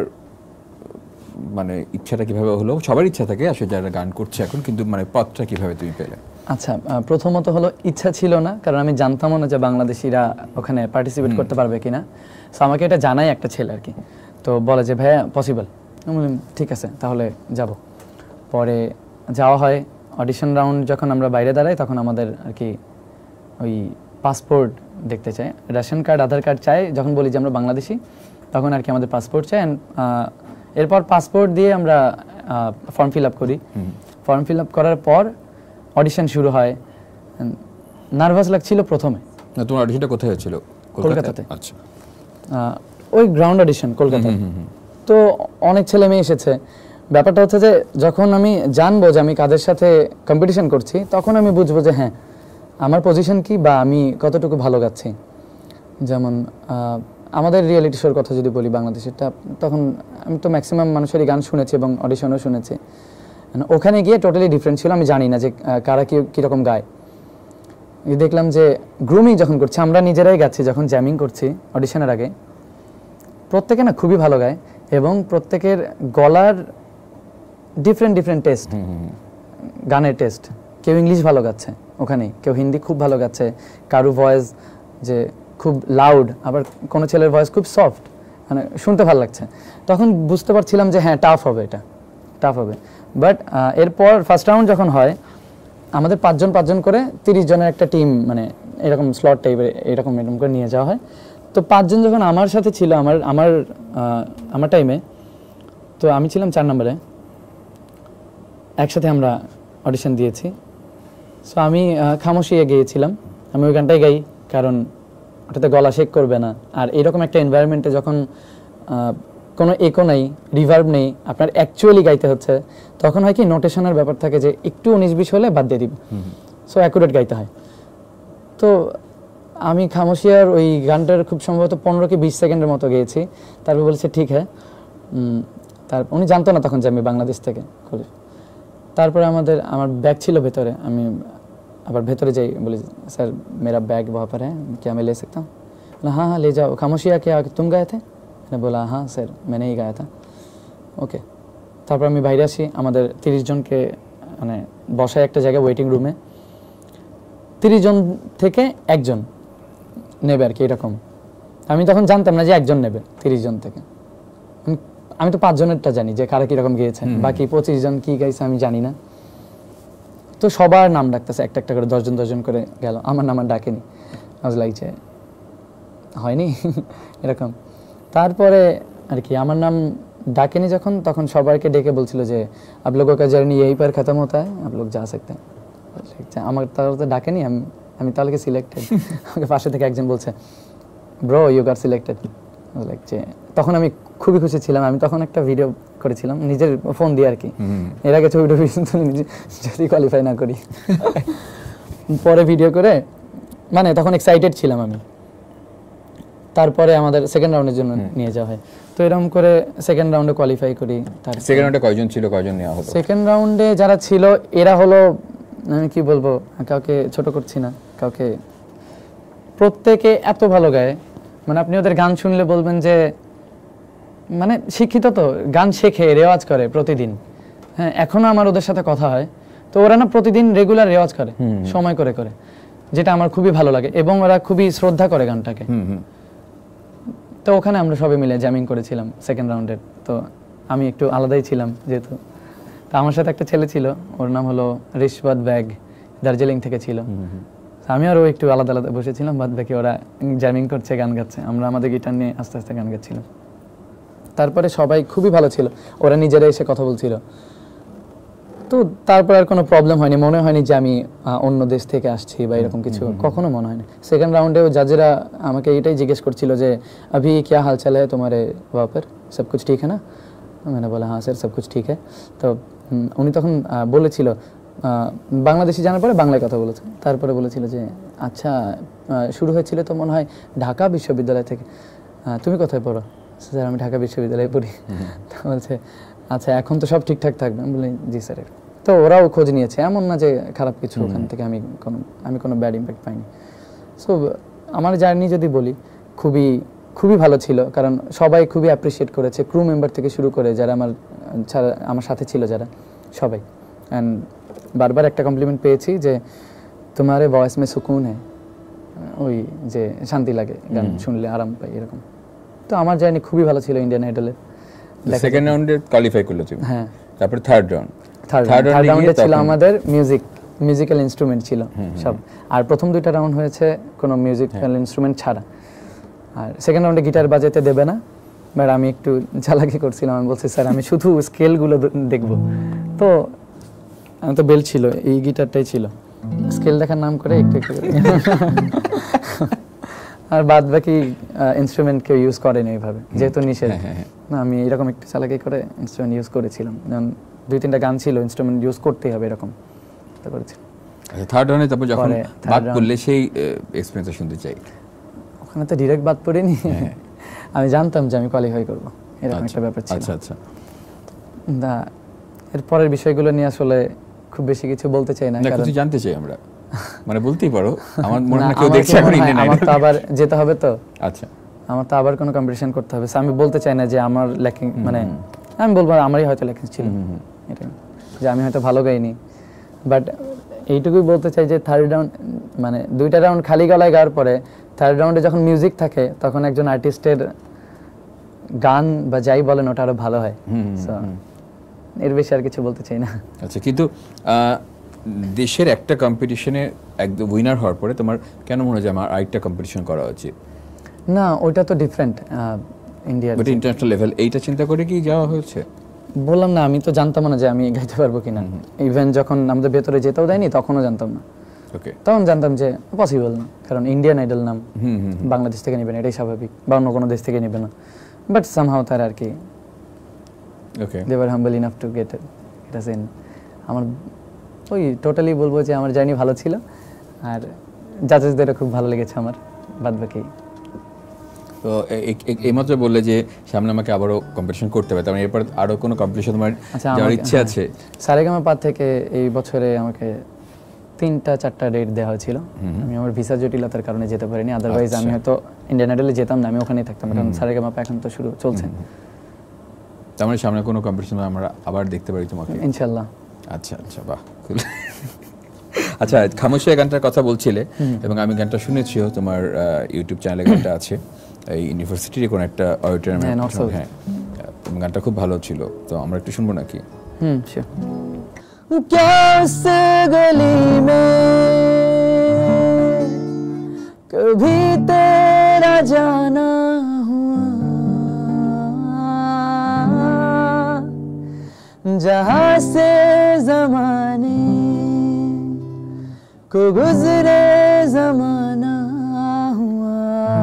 মানে ইচ্ছাটা কিভাবে হলো? সবার ইচ্ছা থাকে আসলে যারা গান করছে এখন, কিন্তু মানে পথটা কিভাবে তুমি পেলে? আচ্ছা, প্রথমত হলো ইচ্ছা ছিল না, কারণ আমি জানতামও না যে বাংলাদেশিরা ওখানে পার্টিসিপেট করতে পারবে কিনা। সো আমাকে এটা জানাই একটা ছেলে আর কি, তো বলে যে ভাইয়া পসিবল। আমি বললাম ঠিক আছে তাহলে যাব। পরে যাওয়া হয়, অডিশন রাউন্ড যখন আমরা বাইরে দাঁড়াই তখন আমাদের আর কি ওই পাসপোর্ট দেখতে চায়, রেশন কার্ড আধার কার্ড চাই। যখন বলি যে আমরা বাংলাদেশি তখন আর কি আমাদের পাসপোর্ট চাই। এরপর পাসপোর্ট দিয়ে আমরা ফর্ম ফিল আপ করি। ফর্ম ফিল আপ করার পর অডিশন শুরু হয়। নার্ভাস লাগছিল প্রথমে। তোমার অডিশনটা কোথায় হয়েছিল? কলকাতাতে। আচ্ছা, ওই গ্রাউন্ড অডিশন কলকাতায়। তো অনেক ছেলে মেয়ে এসেছে। ব্যাপারটা হচ্ছে যে যখন আমি জানবো যে আমি কাদের সাথে কম্পিটিশন করছি তখন আমি বুঝবো যে হ্যাঁ আমার পজিশন কি বা আমি কতটুকু ভালো গাচ্ছি। যেমন আমাদের রিয়েলিটি শোর কথা যদি বলি বাংলাদেশেরটা, তখন আমি তো ম্যাক্সিমাম মানুষেরই গান শুনেছি এবং অডিশনও শুনেছি। ওখানে গিয়ে টোটালি ডিফারেন্ট ছিল, আমি জানি না যে কারা কি কীরকম গায়। দেখলাম যে গ্রুমিং যখন করছি, আমরা নিজেরাই গাচ্ছি যখন জ্যামিং করছি অডিশনের আগে, প্রত্যেকে না খুবই ভালো গায় এবং প্রত্যেকের গলার ডিফারেন্ট ডিফারেন্ট টেস্ট, গানের টেস্ট। কেউ ইংলিশ ভালো গাচ্ছে ওখানে, কেউ হিন্দি খুব ভালো গাচ্ছে, কারো ভয়েস যে খুব লাউড, আবার কোনো ছেলের ভয়েস খুব সফট, মানে শুনতে ভালো লাগছে। তখন বুঝতে পারছিলাম যে হ্যাঁ টাফ হবে, এটা টাফ হবে। বাট এরপর ফার্স্ট রাউন্ড যখন হয় আমাদের পাঁচজন পাঁচজন করে তিরিশ জনের একটা টিম, মানে এরকম স্লট টাইপের এরকম এরকম করে নিয়ে যাওয়া হয়। তো পাঁচজন যখন আমার সাথে ছিল আমার আমার আমার টাইমে, তো আমি ছিলাম চার নম্বরে, একসাথে আমরা অডিশন দিয়েছি। সো আমি খামোশিয়ে গিয়েছিলাম, আমি ওই গানটাই গাই, কারণ ওটাতে গলা শেক করবে না। আর এরকম একটা এনভায়রনমেন্টে যখন কোনো একো নেই, রিভার্ব নেই, আপনার অ্যাকচুয়ালি গাইতে হচ্ছে, তখন হয় কি নোটেশনের ব্যাপার থাকে যে একটু উনিশ বিশ হলে বাদ দিয়ে দিব। সো অ্যাকুরেট গাইতে হয়। তো আমি খামোশিয়ার ওই গানটার খুব সম্ভবত পনেরো কি বিশ সেকেন্ডের মতো গেয়েছি। তারপর বলেছে ঠিক হ্যাঁ। তারপর উনি জানতো না তখন যে আমি বাংলাদেশ থেকে করি। তারপরে আমাদের আমার ব্যাগ ছিল ভেতরে, আমি আবার ভেতরে যাই, বলি স্যার मेरा बैग वहाँ पर है, क्या मैं ले सकता हूँ? बोला हाँ हाँ ले जाओ। खामोशिया क्या तुम गए थे? मैंने बोला हाँ सर मैंने ही गाया था। ওকে। তারপর আমি বাইরে আসি, আমাদের তিরিশ জনকে মানে বসায় একটা জায়গায় ওয়েটিং রুমে, তিরিশ জন থেকে একজন নেবে আর কি এরকম। আমি তখন জানতাম না যে একজন নেবে তিরিশ জন থেকে। আমি তো পাঁচজনেরটা জানি যে কারা কিরকম গিয়েছে, বাকি পঁচিশ জন কি গাইছে আমি জানি না। তো সবার নাম ডাকতেছে একটা একটা করে, দশজন দশজন করে গেল, আমার নাম আর ডাকেনি। আজ লাগছে হয়নি এরকম। তারপরে আর কি আমার নাম ডাকেনি যখন, তখন সবাইকে ডেকে বলছিল যে আপ লোগোं का जर्नी यहीं पर खत्म होता है, आप लोग जा सकते हैं। আমার তাহলে তো ডাকেনি, আমি আমি তাহলে কি সিলেক্টেড? আমাকে পাশে থেকে একজন বলছে ব্রো ইউ গট সিলেক্টেড। লাগছে তখন আমি খুবই খুশি ছিলাম। আমি তখন একটা ভিডিও করেছিলাম নিজের ফোন দিয়ে আর কি, এর আগে ছবি টবি যদি কোয়ালিফাই না করি। পরে ভিডিও করে মানে তখন এক্সাইটেড ছিলাম আমি। তারপরে আমাদের সেকেন্ড রাউন্ডের জন্য নিয়ে যাওয়া হয়, তো এরকম করে সেকেন্ড রাউন্ডে কোয়ালিফাই করি। তার সেকেন্ড রাউন্ডে কয়জন ছিল, কয়জন নেওয়া হলো? সেকেন্ড রাউন্ডে যারা ছিল এরা হলো, আমি কি বলবো, কাউকে ছোট করছি না, কাউকে প্রত্যেকে এত ভালো গায়, মানে আপনি ওদের গান শুনলে বলবেন যে মানে শিক্ষিত, তো গান শেখে, রেওয়াজ করে প্রতিদিন। হ্যাঁ, এখনো আমার ওদের সাথে কথা হয়, তো ওরা না প্রতিদিন রেগুলার রেওয়াজ করে সময় করে করে, যেটা আমার খুবই ভালো লাগে, এবং ওরা খুবই শ্রদ্ধা করে গানটাকে। তো ওখানে আমরা সবাই মিলে জ্যামিং করেছিলাম সেকেন্ড রাউন্ডের। তো আমি একটু আলাদাই ছিলাম যেহেতু, তো আমার সাথে একটা ছেলে ছিল, ওর নাম হলো রিশওয়াত ব্যাগ, দার্জিলিং থেকে ছিল। আমি আরও একটু আলাদা আলাদা বসেছিলাম, বাদ বাকি ওরা জ্যামিং করছে, গান গাচ্ছে, আমরা আমাদের গিটার নিয়ে আস্তে আস্তে গান গাচ্ছিলাম। তারপরে সবাই খুবই ভালো ছিল, ওরা নিজেরা এসে কথা বলছিল। তো তারপর আর কোনো প্রবলেম হয়নি, মনে হয়নি যে আমি অন্য দেশ থেকে আসছি বা এরকম কিছু, কখনো মনে হয়নি। সেকেন্ড রাউন্ডেও জাজেরা আমাকে এটাই জিজ্ঞেস করছিল যে अभी क्या हाल चाल है तुम्हारे वहाँ पर, सब कुछ ठीक है ना? मैंने बोला हाँ सर सब कुछ ठीक है। তো উনি তখন বলেছিল, বাংলাদেশি জানার পরে বাংলায় কথা বলেছে, তারপরে বলেছিল যে আচ্ছা শুরু হয়েছিল তো মনে হয় ঢাকা বিশ্ববিদ্যালয় থেকে, তুমি কোথায় পড়ো? স্যার আমি ঢাকা বিশ্ববিদ্যালয়ে পড়ি। তো বলছে আচ্ছা এখন তো সব ঠিকঠাক থাকবে? আমি বলি জি স্যার। তো ওরাও খোঁজ নিয়েছে, এমন না যে খারাপ কিছু ওখান থেকে আমি কোনো আমি কোনো ব্যাড ইম্প্যাক্ট পাইনি। সো আমার জার্নি যদি বলি খুবই খুবই ভালো ছিল, কারণ সবাই খুবই অ্যাপ্রিসিয়েট করেছে, ক্রু মেম্বার থেকে শুরু করে যারা আমার ছাড়া আমার সাথে ছিল যারা, সবাই। অ্যান্ড বারবার একটা কমপ্লিমেন্ট পেয়েছি যে তোমারে ভয়েস মে সুকুন হ্যায়, ওই যে শান্তি লাগে গান শুনলে, আরাম পাই, এরকম। তো আমার জার্নি খুবই ভালো ছিল ইন্ডিয়ান আইডলের। সেকেন্ড রাউন্ডে কোয়ালিফাই করলো তুমি? হ্যাঁ। তারপর থার্ড রাউন্ড থার্ড রাউন্ডে ছিল আমাদের মিউজিক, মিউজিক্যাল ইনস্ট্রুমেন্ট ছিল সব, আর প্রথম দুইটা রাউন্ড হয়েছে কোনো মিউজিক্যাল ইনস্ট্রুমেন্ট ছাড়া। আর সেকেন্ড রাউন্ডে গিটার বাজাতে দেবে না, বাট আমি একটু চালাকি করছিলাম, আমি বলছি স্যার আমি শুধু স্কেলগুলো দেখব। তো আমি তো বেল ছিল, এই গিটারটাই ছিল, স্কেল দেখার নাম করে একটু একটু আর বাদ বাকি ইনস্ট্রুমেন্ট কেউ ইউজ করেনি এইভাবে, যেহেতু নিষেধ। না আমি এরকম একটু চালাকি করে ইনস্ট্রুমেন্ট ইউজ করেছিলাম, যেমন দুই তিনটা গান ছিল ইনস্ট্রুমেন্ট ইউজ করতেই হবে এরকম করেছি। আচ্ছা থার্ড রাউন্ডে তারপর যখন বাদ পড়লে সেই এক্সপেরিয়েন্সটা শুনতে চাই। ওখানে তো ডিরেক্ট বাদ পড়েনি, আমি জানতাম যে আমি কোয়ালিফাই করব, এরকম একটা ব্যাপার ছিল। আচ্ছা আচ্ছা। দা এর পরের বিষয়গুলো নিয়ে আসলে খুব বেশি কিছু বলতে চাই না, কারণ কিছু জানতে চাই আমরা, মানে বলতেই পারো। আমার মনে হয় কেউ দেখছে এখন ইন্ডিয়ান আইডল, আমার তো আবার যেতে হবে তো। আচ্ছা আমার তো আবার কোনো কম্পিটিশন করতে হবে, আমি বলতে চাই না যে আমার ল্যাকিং, মানে আমি বলবো আমারই হয়তো ল্যাকিং ছিল, এটা যে আমি হয়তো ভালো গাইনি। বাট এইটুকুই বলতে চাই যে থার্ড রাউন্ড মানে দুইটা রাউন্ড খালি গলায় গাওয়ার পরে থার্ড রাউন্ডে যখন মিউজিক থাকে তখন একজন আর্টিস্টের গান বা যাই বলেন ওটা আরো ভালো হয়। এর বেশি আর কিছু বলতে চাই না। আচ্ছা, কিন্তু দেশের একটা কম্পিটিশনে একদম উইনার হওয়ার পরে তোমার কেন মনে হয় যে আমার আরেকটা কম্পিটিশন করা উচিত? না ওইটা তো ডিফারেন্ট, ইন্ডিয়ার বাট ইন্টারন্যাশনাল লেভেল, এইটা চিন্তা করে কি যাওয়া হয়েছে? বললাম না আমি তো জানতাম না যে আমি গাইতে পারবো কিনা, ইভেন যখন আমাদের ভেতরে যেতেও দেয়নি তখনও জানতাম না। ওকে, তখন জানতাম যে পসিবল না, কারণ ইন্ডিয়ান আইডল নাম, বাংলাদেশ থেকে নেবে না এটাই স্বাভাবিক, বা অন্য কোনো দেশ থেকে নেবে না। বাট সামহাউ তার আর কি okay they were humble enough to get it us in. আমার ওই টোটালি বলবো যে আমার জার্নি ভালো ছিল, আর জাজেসদেরও খুব ভালো লেগেছে আমার, বাদ বাকি। তো এইমাত্র বললে যে সামনে আমাকে আবারও কম্পিটিশন করতে হবে, তার এরপর আরো কোনো কম্পিটিশন তোমার যাওয়ার ইচ্ছে আছে? সারেগামা থেকে এই বছরে আমাকে তিনটা চারটা ডেট দেওয়া হয়েছিল, আমি আমার ভিসা জটিলতার কারণে যেতে পারিনি, আদারওয়াইজ আমি হয়তো ইন্ডিয়ান আইডলে যেতাম না, আমি ওখানেই থাকতাম, কারণ সারেগামা এখন তো শুরু চলছে। তার মানে সামনে কোনো কম্পিটিশন আমরা আবার দেখতে পারি তোমাকে ইনশাআল্লাহ। আচ্ছা আচ্ছা, বাহ। আচ্ছা, খামোশিয়া গানটার কথা বলছিলে এবং আমি গানটা শুনেছিও, তোমার ইউটিউব চ্যানেলে গানটা আছে, এই ইউনিভার্সিটির কোনো একটা অডিটোরিয়ামে। হ্যাঁ, গানটা খুব ভালো ছিল, তো আমরা একটু শুনবো নাকি? Hmm sure. क्या उस गली में कभी तेरा जाना हुआ, जहाँ से जमाने को गुजरे जमाना हुआ,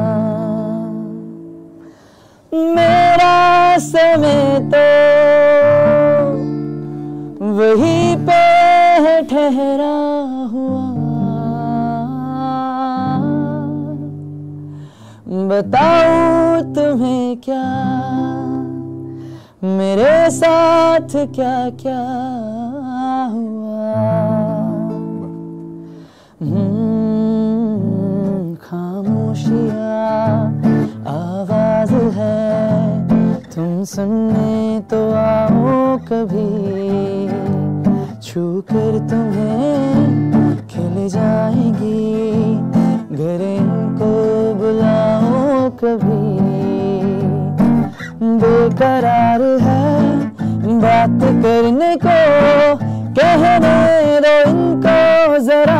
मेरा समय तो वहीं पे है ठहरा हुआ, बताऊं तुम्हें क्या मेरे साथ क्या क्या हुआ। खामोशियाँ आवाज है, तुम सुनने तो आओ कभी, छू कर तुम्हें खिल जाएंगी, घर इनको बुलाओ कभी। बेकरार है बात करने को, कहने दो इनको जरा,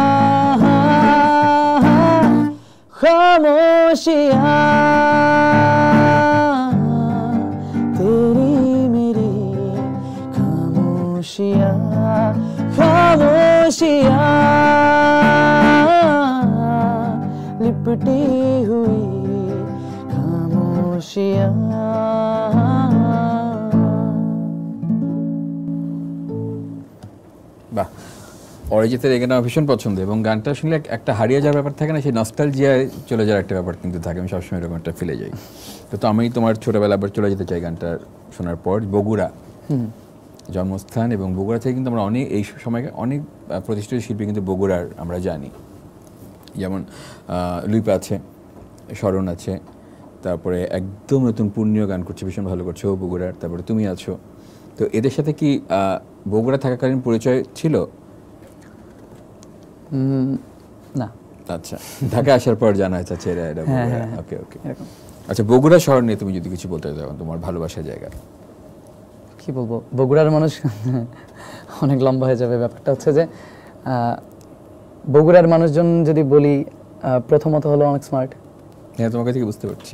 खामोशियाँ तेरी मेरी खामोशियाँ, खामोशियाँ लिपटी हुई खामोशियाँ। বাহ, অরিজিতের এই গানটা আমার ভীষণ পছন্দ, এবং গানটা শুনলে এক- একটা হারিয়ে যাওয়ার ব্যাপার থাকে না, সেই নস্টালজিয়ায় চলে যাওয়ার একটা ব্যাপার কিন্তু থাকে, আমি সবসময় এরকম একটা ফেলে যাই। তো তো আমি তোমার ছোটবেলা আবার চলে যেতে চাই গানটা শোনার পর। বগুড়া জন্মস্থান, এবং বগুড়া থেকে কিন্তু আমরা অনেক এই সময় অনেক আহ, প্রতিষ্ঠিত শিল্পী কিন্তু বগুড়ার আমরা জানি, যেমন আহ, লুইপা আছে, শরণ আছে, তারপরে একদম নতুন পূর্ণিয় গান করছে, ভীষণ ভালো করছে ও বগুড়ার, তারপরে তুমি আছো। তো এদের সাথে কি আহ, বগুড়া থাকাকালীন পরিচয় ছিল? উম, না। আচ্ছা, ঢাকা আসার পর জানা হয়েছে আচ্ছা এরা এরা হ্যাঁ, বগুড়া। হ্যাঁ, ওকে ওকে এরকম। আচ্ছা, বগুড়া শহর নিয়ে তুমি যদি কিছু বলতে চাও, তোমার ভালোবাসার জায়গা। কি বলবো, বগুড়ার মানুষ অনেক লম্বা হয়ে যাবে। ব্যাপারটা হচ্ছে যে আহ, বগুড়ার মানুষজন যদি বলি, আহ, প্রথমত হলো অনেক স্মার্ট, হ্যাঁ তোমাকে থেকে বুঝতে পারছি।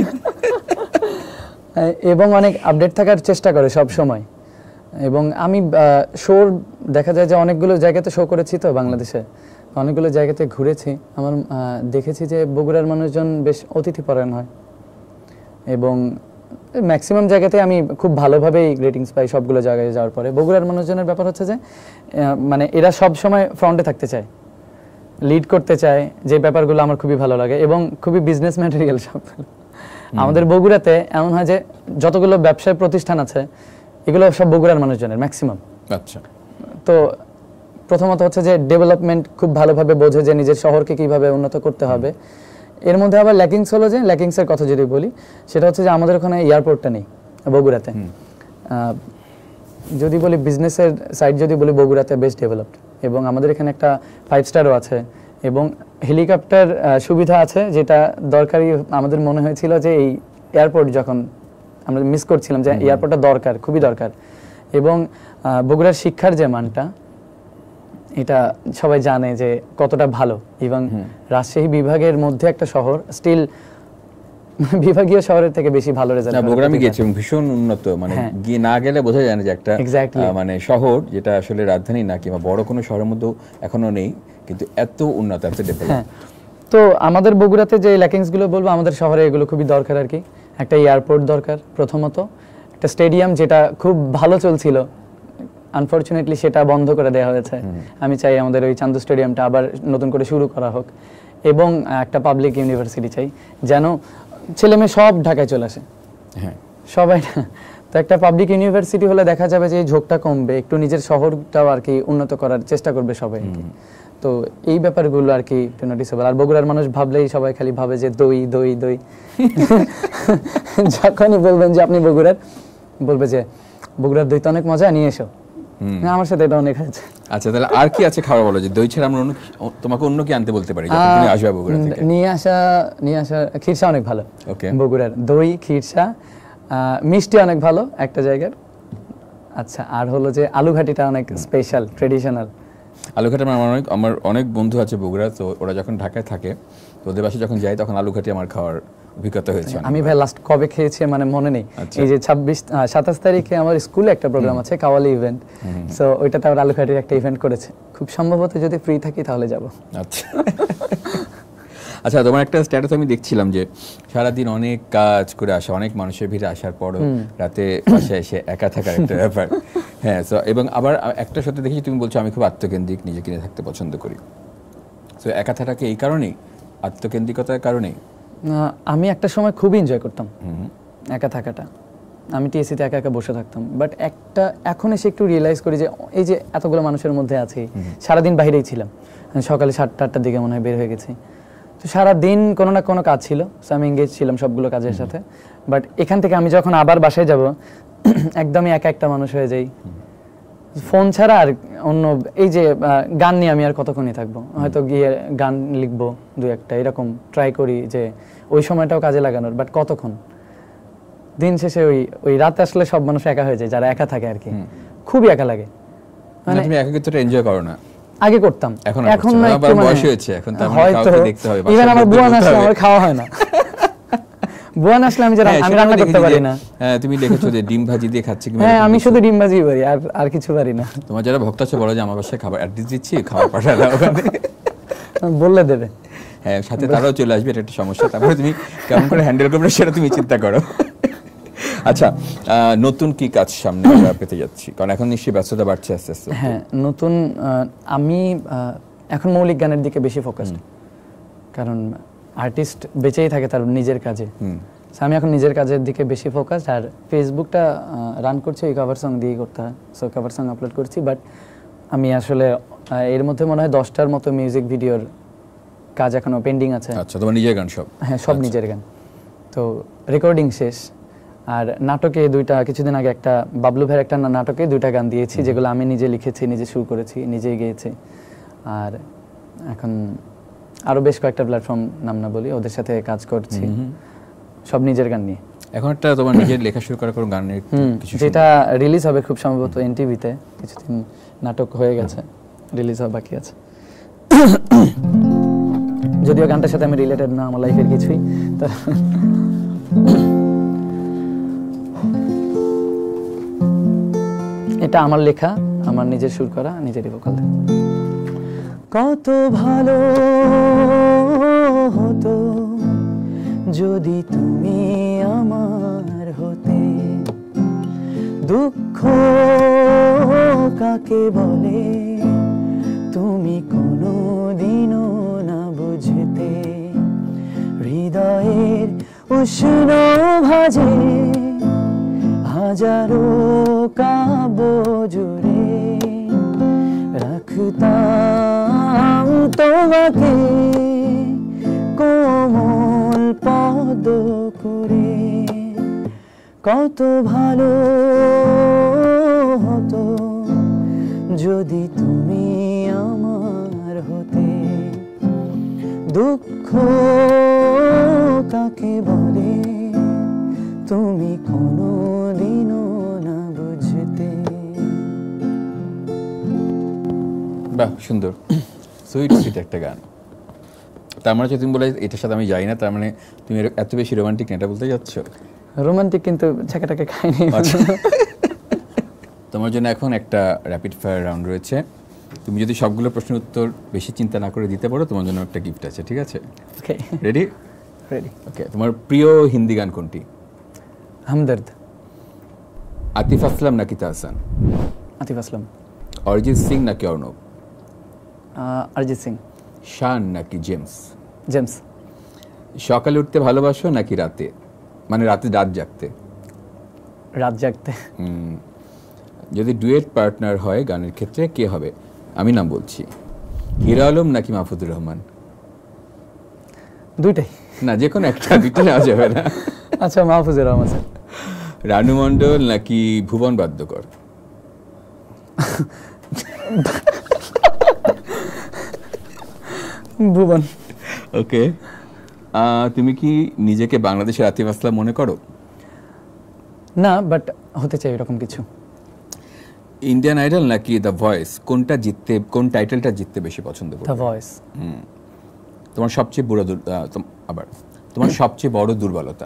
এবং অনেক আপডেট থাকার চেষ্টা করে সব সময়। এবং আমি শোর দেখা যায় যে অনেকগুলো জায়গাতে শো করেছি, তো বাংলাদেশে অনেকগুলো জায়গাতে ঘুরেছি, আমার আহ, দেখেছি যে বগুড়ার মানুষজন বেশ অতিথিপরায়ণ হয়, এবং ম্যাক্সিমাম জায়গাতে আমি খুব ভালোভাবেই রেটিংস পাই সবগুলো জায়গায় যাওয়ার পরে। বগুড়ার মানুষজনের ব্যাপার হচ্ছে যে আহ, মানে এরা সব সময় ফ্রন্টে থাকতে চায়, লিড করতে চায়, যে ব্যাপারগুলো আমার খুবই ভালো লাগে, এবং খুবই বিজনেস ম্যাটেরিয়াল সবগুলো। আমাদের বগুড়াতে এমন হয় যে যতগুলো ব্যবসায় প্রতিষ্ঠান আছে এগুলো সব বগুড়ার মানুষজনের ম্যাক্সিমাম। আচ্ছা, তো প্রথমত হচ্ছে যে ডেভেলপমেন্ট খুব ভালোভাবে বোঝে যে নিজের শহরকে কিভাবে উন্নত করতে হবে। এর মধ্যে আবার ল্যাকিংস হলো যে, ল্যাকিংসের কথা যদি বলি, সেটা হচ্ছে যে আমাদের ওখানে এয়ারপোর্টটা নেই বগুড়াতে। আহ, যদি বলি বিজনেসের সাইড যদি বলি, বগুড়াতে বেস্ট ডেভেলপড, এবং আমাদের এখানে একটা ফাইভ স্টারও আছে, এবং হেলিকপ্টার সুবিধা আছে, যেটা দরকারি আমাদের মনে হয়েছিল যে এই এয়ারপোর্ট যখন আমরা মিস করছিলাম, যে এয়ারপোর্টটা দরকার, খুবই দরকার। এবং আহ, বগুড়ার শিক্ষার যে মানটা, এটা সবাই জানে যে কতটা ভালো, এবং রাজশাহী বিভাগের মধ্যে একটা শহর স্টিল বিভাগীয় শহরের থেকে বেশি ভালো রেজাল্ট। না, বগুড়া আমি গেছি এবং ভীষণ উন্নত, মানে হ্যাঁ। গিয়ে না গেলে বোঝা যায় না যে একটা Exactly. আহ, মানে শহর যেটা আসলে রাজধানী না কিংবা বড় কোনো শহরের মধ্যেও এখনো নেই, কিন্তু এত উন্নত, এত ডেভেলপ। হ্যাঁ, তো আমাদের বগুড়াতে যে ল্যাকিংস গুলো বলবো, আমাদের শহরে এগুলো খুবই দরকার আর কি। একটা এয়ারপোর্ট দরকার প্রথমত, একটা স্টেডিয়াম যেটা খুব ভালো চলছিল, আনফরচুনেটলি সেটা বন্ধ করে দেওয়া হয়েছে। আমি চাই আমাদের ওই চান্দু স্টেডিয়ামটা আবার নতুন করে শুরু করা হোক, এবং একটা পাবলিক ইউনিভার্সিটি চাই, যেন ছেলে মেয়ে সব ঢাকায় চলে আসে। হ্যাঁ, সবাই না, তো একটা পাবলিক ইউনিভার্সিটি হলে দেখা যাবে যে এই ঝোঁকটা কমবে, একটু নিজের শহরটাও আর কি উন্নত করার চেষ্টা করবে সবাই আর কি। তো এই ব্যাপারগুলো আর কি একটু নোটিসেবল। আর বগুড়ার মানুষ ভাবলেই সবাই খালি ভাবে যে দই দই দই। যখনই বলবেন যে আপনি বগুড়ার, বলবে যে বগুড়ার দই তো অনেক মজা, নিয়ে এসো। না, আমার সাথে এটা অনেক হয়েছে। আচ্ছা, তাহলে আর কি আছে খাবার বলো, যে দই ছাড়া আমরা অন্য কি- ও- তোমাকে অন্য কি আনতে বলতে পারি যখন তুমি আসবে বগুড়া থেকে? নিয়ে আসা নিয়ে আসা খিরসা অনেক ভালো। ওকে। বগুড়ার দই, খিরসা, মিষ্টি অনেক ভালো একটা জায়গার। আচ্ছা, আর হলো যে আলুঘাটিটা অনেক স্পেশাল, ট্রেডিশনাল। আলুঘাটি আমার অনেক আমার অনেক বন্ধু আছে বগুড়া, তো ওরা যখন ঢাকায় থাকে তো ওদের বাসায় যখন যাই তখন আলুঘাটি আমার খাওয়ার অভিজ্ঞতা হয়েছে। আমি ভাই লাস্ট কবে খেয়েছি মানে মনে নেই। এই যে ছাব্বিশ সাতাশ তারিখে আমার স্কুলে একটা প্রোগ্রাম আছে, কাওয়ালি ইভেন্ট, সো ওইটাতে আবার আলুঘাটির একটা ইভেন্ট করেছে। খুব সম্ভবত যদি ফ্রি থাকি তাহলে যাব। আচ্ছা আচ্ছা, তোমার একটা স্ট্যাটাস আমি দেখছিলাম যে সারাদিন অনেক কাজ করে আসা, অনেক মানুষের ভিড়ে আসার পরও রাতে বাসায় এসে একা থাকার একটা ব্যাপার। হ্যাঁ, তো এবং আবার একটা সাথে দেখি তুমি বলছো আমি খুব আত্মকেন্দ্রিক, নিজেকে নিয়ে থাকতে পছন্দ করি। তো একা থাকাকে এই কারণেই, আত্মকেন্দ্রিকতার কারণেই? আমি একটা সময় খুব এনজয় করতাম একা থাকাটা। আমি টিএসসিতে একা একা বসে থাকতাম, বাট একটা এখন এসে একটু রিয়েলাইজ করি যে এই যে এতগুলো মানুষের মধ্যে আছি, সারাদিন বাইরেই ছিলাম, সকালে সাতটা আটটার দিকে মনে হয় বের হয়ে গেছি, তো সারাদিন কোনো না কোনো কাজ ছিল, সো আমি এঙ্গেজ ছিলাম সবগুলো কাজের সাথে। বাট এখান থেকে আমি যখন আবার বাসায় যাব একদমই একা একটা মানুষ হয়ে যাই। ফোন ছাড়া আর অন্য এই যে গান নিয়ে আমি আর কতক্ষণই থাকবো, হয়তো গিয়ে গান লিখবো দু একটা, এরকম ট্রাই করি যে ওই সময়টাও কাজে লাগানোর, বাট কতক্ষণ। দিন শেষে ওই ওই রাতে আসলে সব মানুষ একা হয়ে যায় যারা একা থাকে আর কি, খুবই একা লাগে। মানে তুমি একাকিত্বটা এনজয় করো না? আগে করতাম, এখন এখন না, আবার বয়স হয়েছে, এখন তো আমরা কাউকে দেখতে হবে। ইভেন আমার বুয়া আসলে আমার খাওয়া হয় না। বুয়া আসলে আমি যারা আমি রান্না করতে পারি না। হ্যাঁ, তুমি দেখেছো যে ডিম ভাজি দিয়ে খাচ্ছি কিভাবে? হ্যাঁ, আমি শুধু ডিম ভাজি পারি, আর আর কিছু পারি না। তোমার যারা ভক্ত আছে বলো যে আমার বাসায় খাবার অ্যাড্রেস দিচ্ছি, খাবার পাঠা দাও ওখানে, বললে দেবে। হ্যাঁ, সাথে তারাও চলে আসবে, এটা একটা সমস্যা। তারপরে তুমি কেমন করে হ্যান্ডেল করবে সেটা তুমি চিন্তা করো। আচ্ছা, নতুন কি কাজ সামনে আমরা পেতে যাচ্ছি? কারণ এখন নিশ্চয়ই ব্যস্ততা বাড়ছে আস্তে আস্তে। হ্যাঁ, নতুন আমি এখন মৌলিক গানের দিকে বেশি ফোকাসড, কারণ আর্টিস্ট বেঁচেই থাকে তার নিজের কাজে। আমি এখন নিজের কাজের দিকে বেশি ফোকাস। আর ফেসবুকটা রান করছি ওই কভার সং দিয়ে করতে হয়, সো কভার সং আপলোড করছি। বাট আমি আসলে এর মধ্যে মনে হয় দশটার মতো মিউজিক ভিডিওর কাজ এখনো পেন্ডিং আছে। আচ্ছা, তোমার নিজের গান সব? হ্যাঁ, সব নিজের গান, তো রেকর্ডিং শেষ। আর নাটকে দুইটা, কিছুদিন আগে একটা বাবলু ভাইয়ের একটা নাটকে দুইটা গান দিয়েছি, যেগুলো আমি নিজে লিখেছি, নিজে সুর করেছি, নিজেই গেয়েছি। আর এখন আরো বেশ কয়েকটা প্ল্যাটফর্ম, নাম না বলি, ওদের সাথে কাজ করছি, সব নিজের গান নিয়ে। এখন একটা তোমার নিজের লেখা শুরু করার কোনো গানের কিছু, যেটা রিলিজ হবে খুব সম্ভবত এনটিভিতে, কিছুদিন নাটক হয়ে গেছে, রিলিজ হওয়া বাকি আছে। যদিও গানটার সাথে আমি রিলেটেড না আমার লাইফের কিছুই। এটা আমার লেখা, আমার নিজের সুর করা, নিজেরই ভোকাল। কত ভালো হতো যদি তুমি আমার হতে, দুঃখ কাকে বলে তুমি কোনো দিনও না বুঝতে, হৃদয়ের উষ্ণ ভাজে হাজারো কাব্য জুড়ে, রাখতাম তোমাকে কোমল পদ করে। কত ভালো হতো যদি তুমি আমার হতে, দুঃখ কাকে বলে তুমি কোনো দিনও না বুঝতে। বাহ, সুন্দর, সুইট সুইট একটা গান। তার মানে তুমি বলে এটার সাথে আমি যাই না, তার মানে তুমি এত বেশি রোমান্টিক না, এটা বলতে যাচ্ছ? রোমান্টিক, কিন্তু ছাকাটাকে খাইনি। তোমার জন্য এখন একটা র্যাপিড ফায়ার রাউন্ড রয়েছে। তুমি যদি সবগুলো প্রশ্নের উত্তর বেশি চিন্তা না করে দিতে পারো, তোমার জন্য একটা গিফট আছে, ঠিক আছে? ওকে, রেডি? রেডি। ওকে, তোমার প্রিয় হিন্দি গান কোনটি? হামদর্দ। আতিফ আসলাম নাকি তাহসান? আতিফ আসলাম। অরিজিৎ সিং নাকি অর্ণব? অরিজিৎ সিং। শান নাকি জেমস? জেমস। সকালে উঠতে ভালোবাসো নাকি রাতে, মানে রাতে রাত জাগতে? রাত জাগতে। যদি ডুয়েট পার্টনার হয় গানের ক্ষেত্রে কে হবে? আমি নাম বলছি, হিরো আলম নাকি মাহফুজুর রহমান? দুইটাই না, যে কোনো একটা, দুইটা নেওয়া যাবে না। আচ্ছা, মাহফুজুর রহমান স্যার। রানু মণ্ডল নাকি ভুবন বাদ্যকর? ভুবন। ওকে, তুমি কি নিজেকে বাংলাদেশের আতিফ আসলাম মনে করো? না, বাট হতে চাই এরকম কিছু। ইন্ডিয়ান আইডল নাকি দ্য ভয়েস, কোনটা জিততে, কোন টাইটেলটা জিততে বেশি পছন্দ করো? The Voice. হুম। তোমার সবচেয়ে বড় দুর- আহ, তোম- আবার তোমার সবচেয়ে বড় দুর্বলতা?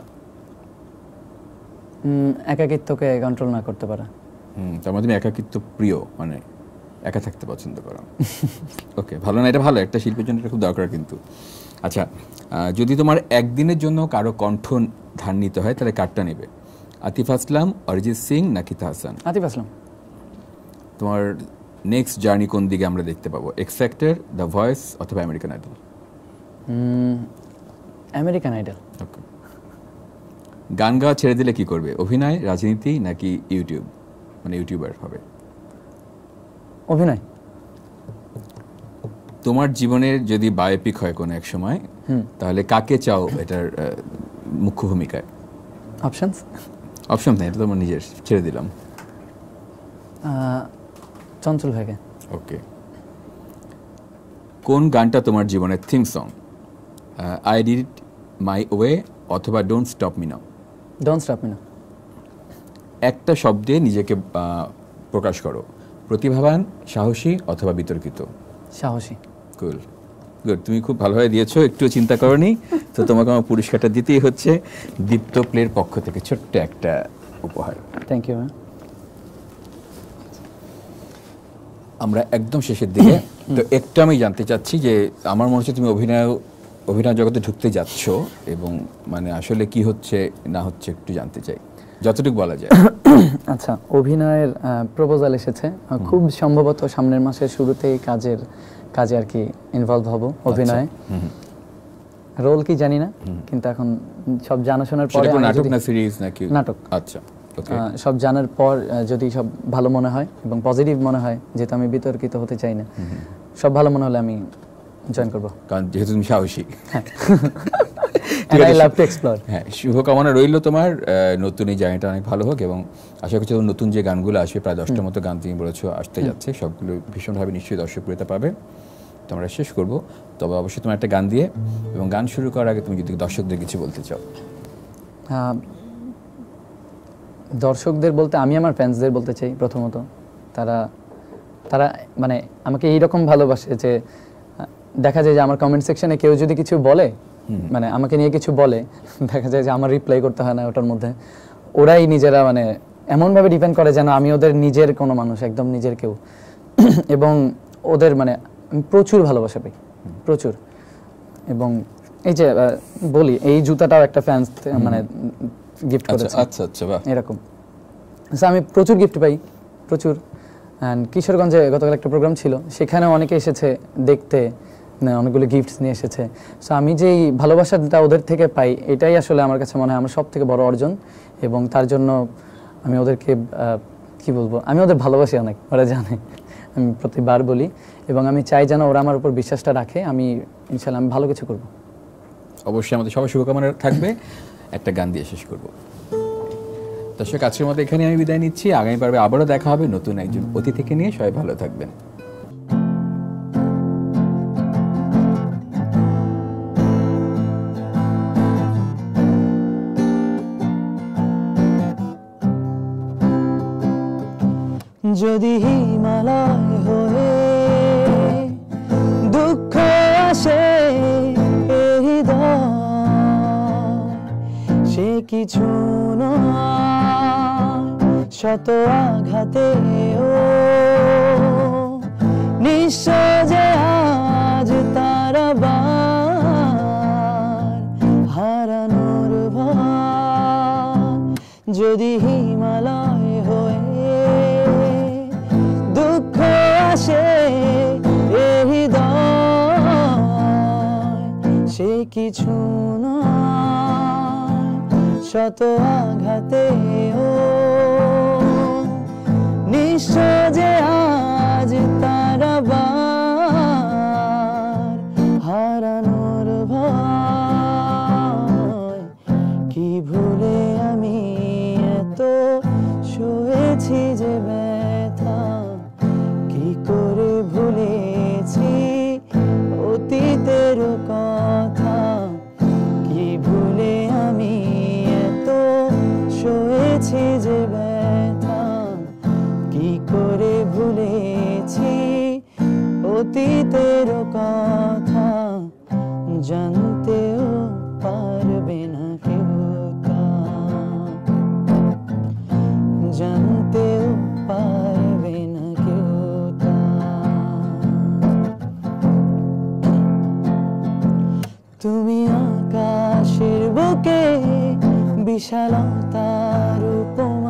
একাকিত্বকে কন্ট্রোল না করতে পারা। হুম, তার মানে তুমি একাকিত্ব প্রিয়, মানে একা থাকতে পছন্দ করো। ওকে, ভালো না, এটা ভালো, একটা শিল্পীর জন্য এটা খুব দরকার কিন্তু। আচ্ছা, আহ, যদি তোমার একদিনের জন্য কারো কণ্ঠ ধার নিতে হয় তাহলে কারটা নেবে? আতিফ আসলাম, অরিজিৎ সিং নাকি তাহসান? আতিফ আসলাম। তোমার নেক্সট জার্নি কোন দিকে আমরা দেখতে পাবো? এক্স ফ্যাক্টর, দ্য ভয়েস অথবা American Idol? American Idol. Okay. গান গাওয়া ছেড়ে দিলে কি করবে? অভিনয়, রাজনীতি নাকি ইউটিউব, মানে ইউটিউবার হবে? অভিনয়। তোমার জীবনের যদি বায়োপিক হয় কোনো এক সময়, তাহলে কাকে চাও এটার আহ, মুখ্য ভূমিকায়? অপশনস? অপশন নেই, এটা তোমার নিজের, ছেড়ে দিলাম। চঞ্চল ভাইকে। ওকে। কোন গানটা তোমার জীবনের theme song? I did it my way অথবা don't stop me now? Don't stop me now. একটা শব্দে নিজেকে আহ, প্রকাশ করো, প্রতিভাবান, সাহসী অথবা বিতর্কিত? সাহসী। কুল, গুড, তুমি খুব ভালোভাবে দিয়েছো, একটু চিন্তা করনি। তো তোমাকে আমার পুরস্কারটা দিতেই হচ্ছে, দীপ্ত প্লের পক্ষ থেকে ছোট্ট একটা উপহার। Thank you. আমরা একদম শেষের দিকে, তো একটু আমি জানতে চাচ্ছি যে আমার মনে হচ্ছে তুমি অভিনয় অভিনয় জগতে ঢুকতে যাচ্ছ, এবং মানে আসলে কি হচ্ছে না হচ্ছে একটু জানতে চাই, যতটুকু বলা যায়। আচ্ছা, অভিনয়ের প্রপোজাল এসেছে, খুব সম্ভবত সামনের মাসের শুরুতেই কাজের কাজে আর কি ইনভলভ হব অভিনয়ে। রোল কি জানি না, কিন্তু এখন সব জানাশোনার পরে সেটা কি আমি নাটক যদি- না সিরিজ নাকি? নাটক। আচ্ছা, ওকে। আহ, সব জানার পর আহ, যদি সব ভালো মনে হয় এবং পজিটিভ মনে হয়, যেহেতু আমি বিতর্কিত হতে চাই না, সব ভালো মনে হলে আমি জয়েন করব। কারণ যেহেতু তুমি সাহসী। And I love to explore. হ্যাঁ, শুভকামনা রইল তোমার আহ, নতুন এই জার্নিটা অনেক ভালো হোক, এবং আশা করছি তোমার নতুন যে গানগুলো আসবে, প্রায় দশটার মতো গান তুমি বলেছো আসতে যাচ্ছে, সবগুলো ভীষণভাবে নিশ্চয়ই দর্শকপ্রিয়তা পাবে। তো আমরা শেষ করব, তবে অবশ্যই তোমার একটা গান দিয়ে, এবং গান শুরু করার আগে তুমি যদি দর্শকদের কিছু বলতে চাও। আহ, দর্শকদের বলতে আমি আমার ফ্যান্সদের বলতে চাই প্রথমত, তারা তারা মানে আমাকে এইরকম ভালোবাসে যে আহ, দেখা যায় যে আমার কমেন্ট সেকশনে কেউ যদি কিছু বলে, মানে আমাকে নিয়ে কিছু বলে, দেখা যায় যে আমার রিপ্লাই করতে হয় না ওটার মধ্যে, ওরাই নিজেরা মানে এমনভাবে ডিপেন্ড করে যেন আমি ওদের নিজের কোনো মানুষ, একদম নিজের কেউ। এবং ওদের মানে আমি প্রচুর ভালোবাসা পাই, প্রচুর। এবং এই যে আহ, বলি, এই জুতাটাও একটা ফ্যান্স মানে গিফট আচ্ছা করেছে, আচ্ছা আচ্ছা, বাহ। এরকম। So, আমি প্রচুর গিফট পাই, প্রচুর। অ্যান্ড কিশোরগঞ্জে গতকাল একটা প্রোগ্রাম ছিল, সেখানে অনেকে এসেছে দেখতে, না, অনেকগুলো গিফটস নিয়ে এসেছে। সো আমি যেই ভালোবাসাটা ওদের থেকে পাই, এটাই আসলে আমার কাছে মনে হয় আমার সব থেকে বড় অর্জন। এবং তার জন্য আমি ওদেরকে আহ, কি বলবো, আমি ওদের ভালোবাসি অনেক, ওরা জানে, আমি প্রতিবার বলি। এবং আমি চাই যেন ওরা আমার উপর বিশ্বাসটা রাখে, আমি ইনশাল্লাহ আমি ভালো কিছু করব। অবশ্যই আমাদের সবার শুভকামনা থাকবে। একটা গান দিয়ে শেষ করব। দর্শক, আজকের মতো এখানে আমি বিদায় নিচ্ছি। আগামী পর্বে আবারও দেখা হবে নতুন একজন অতিথিকে নিয়ে। সবাই ভালো থাকবেন। যদি হিমালয় হয়ে দুঃখ আসে এই হৃদয়, সে কিছু নয় শত আঘাতে ও নিঃস্ব যে আজ তারা বার হারানোর ভয়। যদি হিমালয় হয়ে দুঃখ আসে এই হৃদয়, সে কিছু নয় শত আঘাতে ও নিঃস্ব যে আজ তারা বার হারানোর ভয়। কি ভুলে আমি এত শুয়েছি যে ব্যথা, কি করে ভুলেছি অতীতের কথা। কি ভুলে আমি এত শুয়েছি যে করে ভুলেছি অতীতের কথা, জানতেও পারবে না কেউ তা, জানতেও পারবে না কেউ তা। তুমি আকাশের বুকে বিশালতার উপর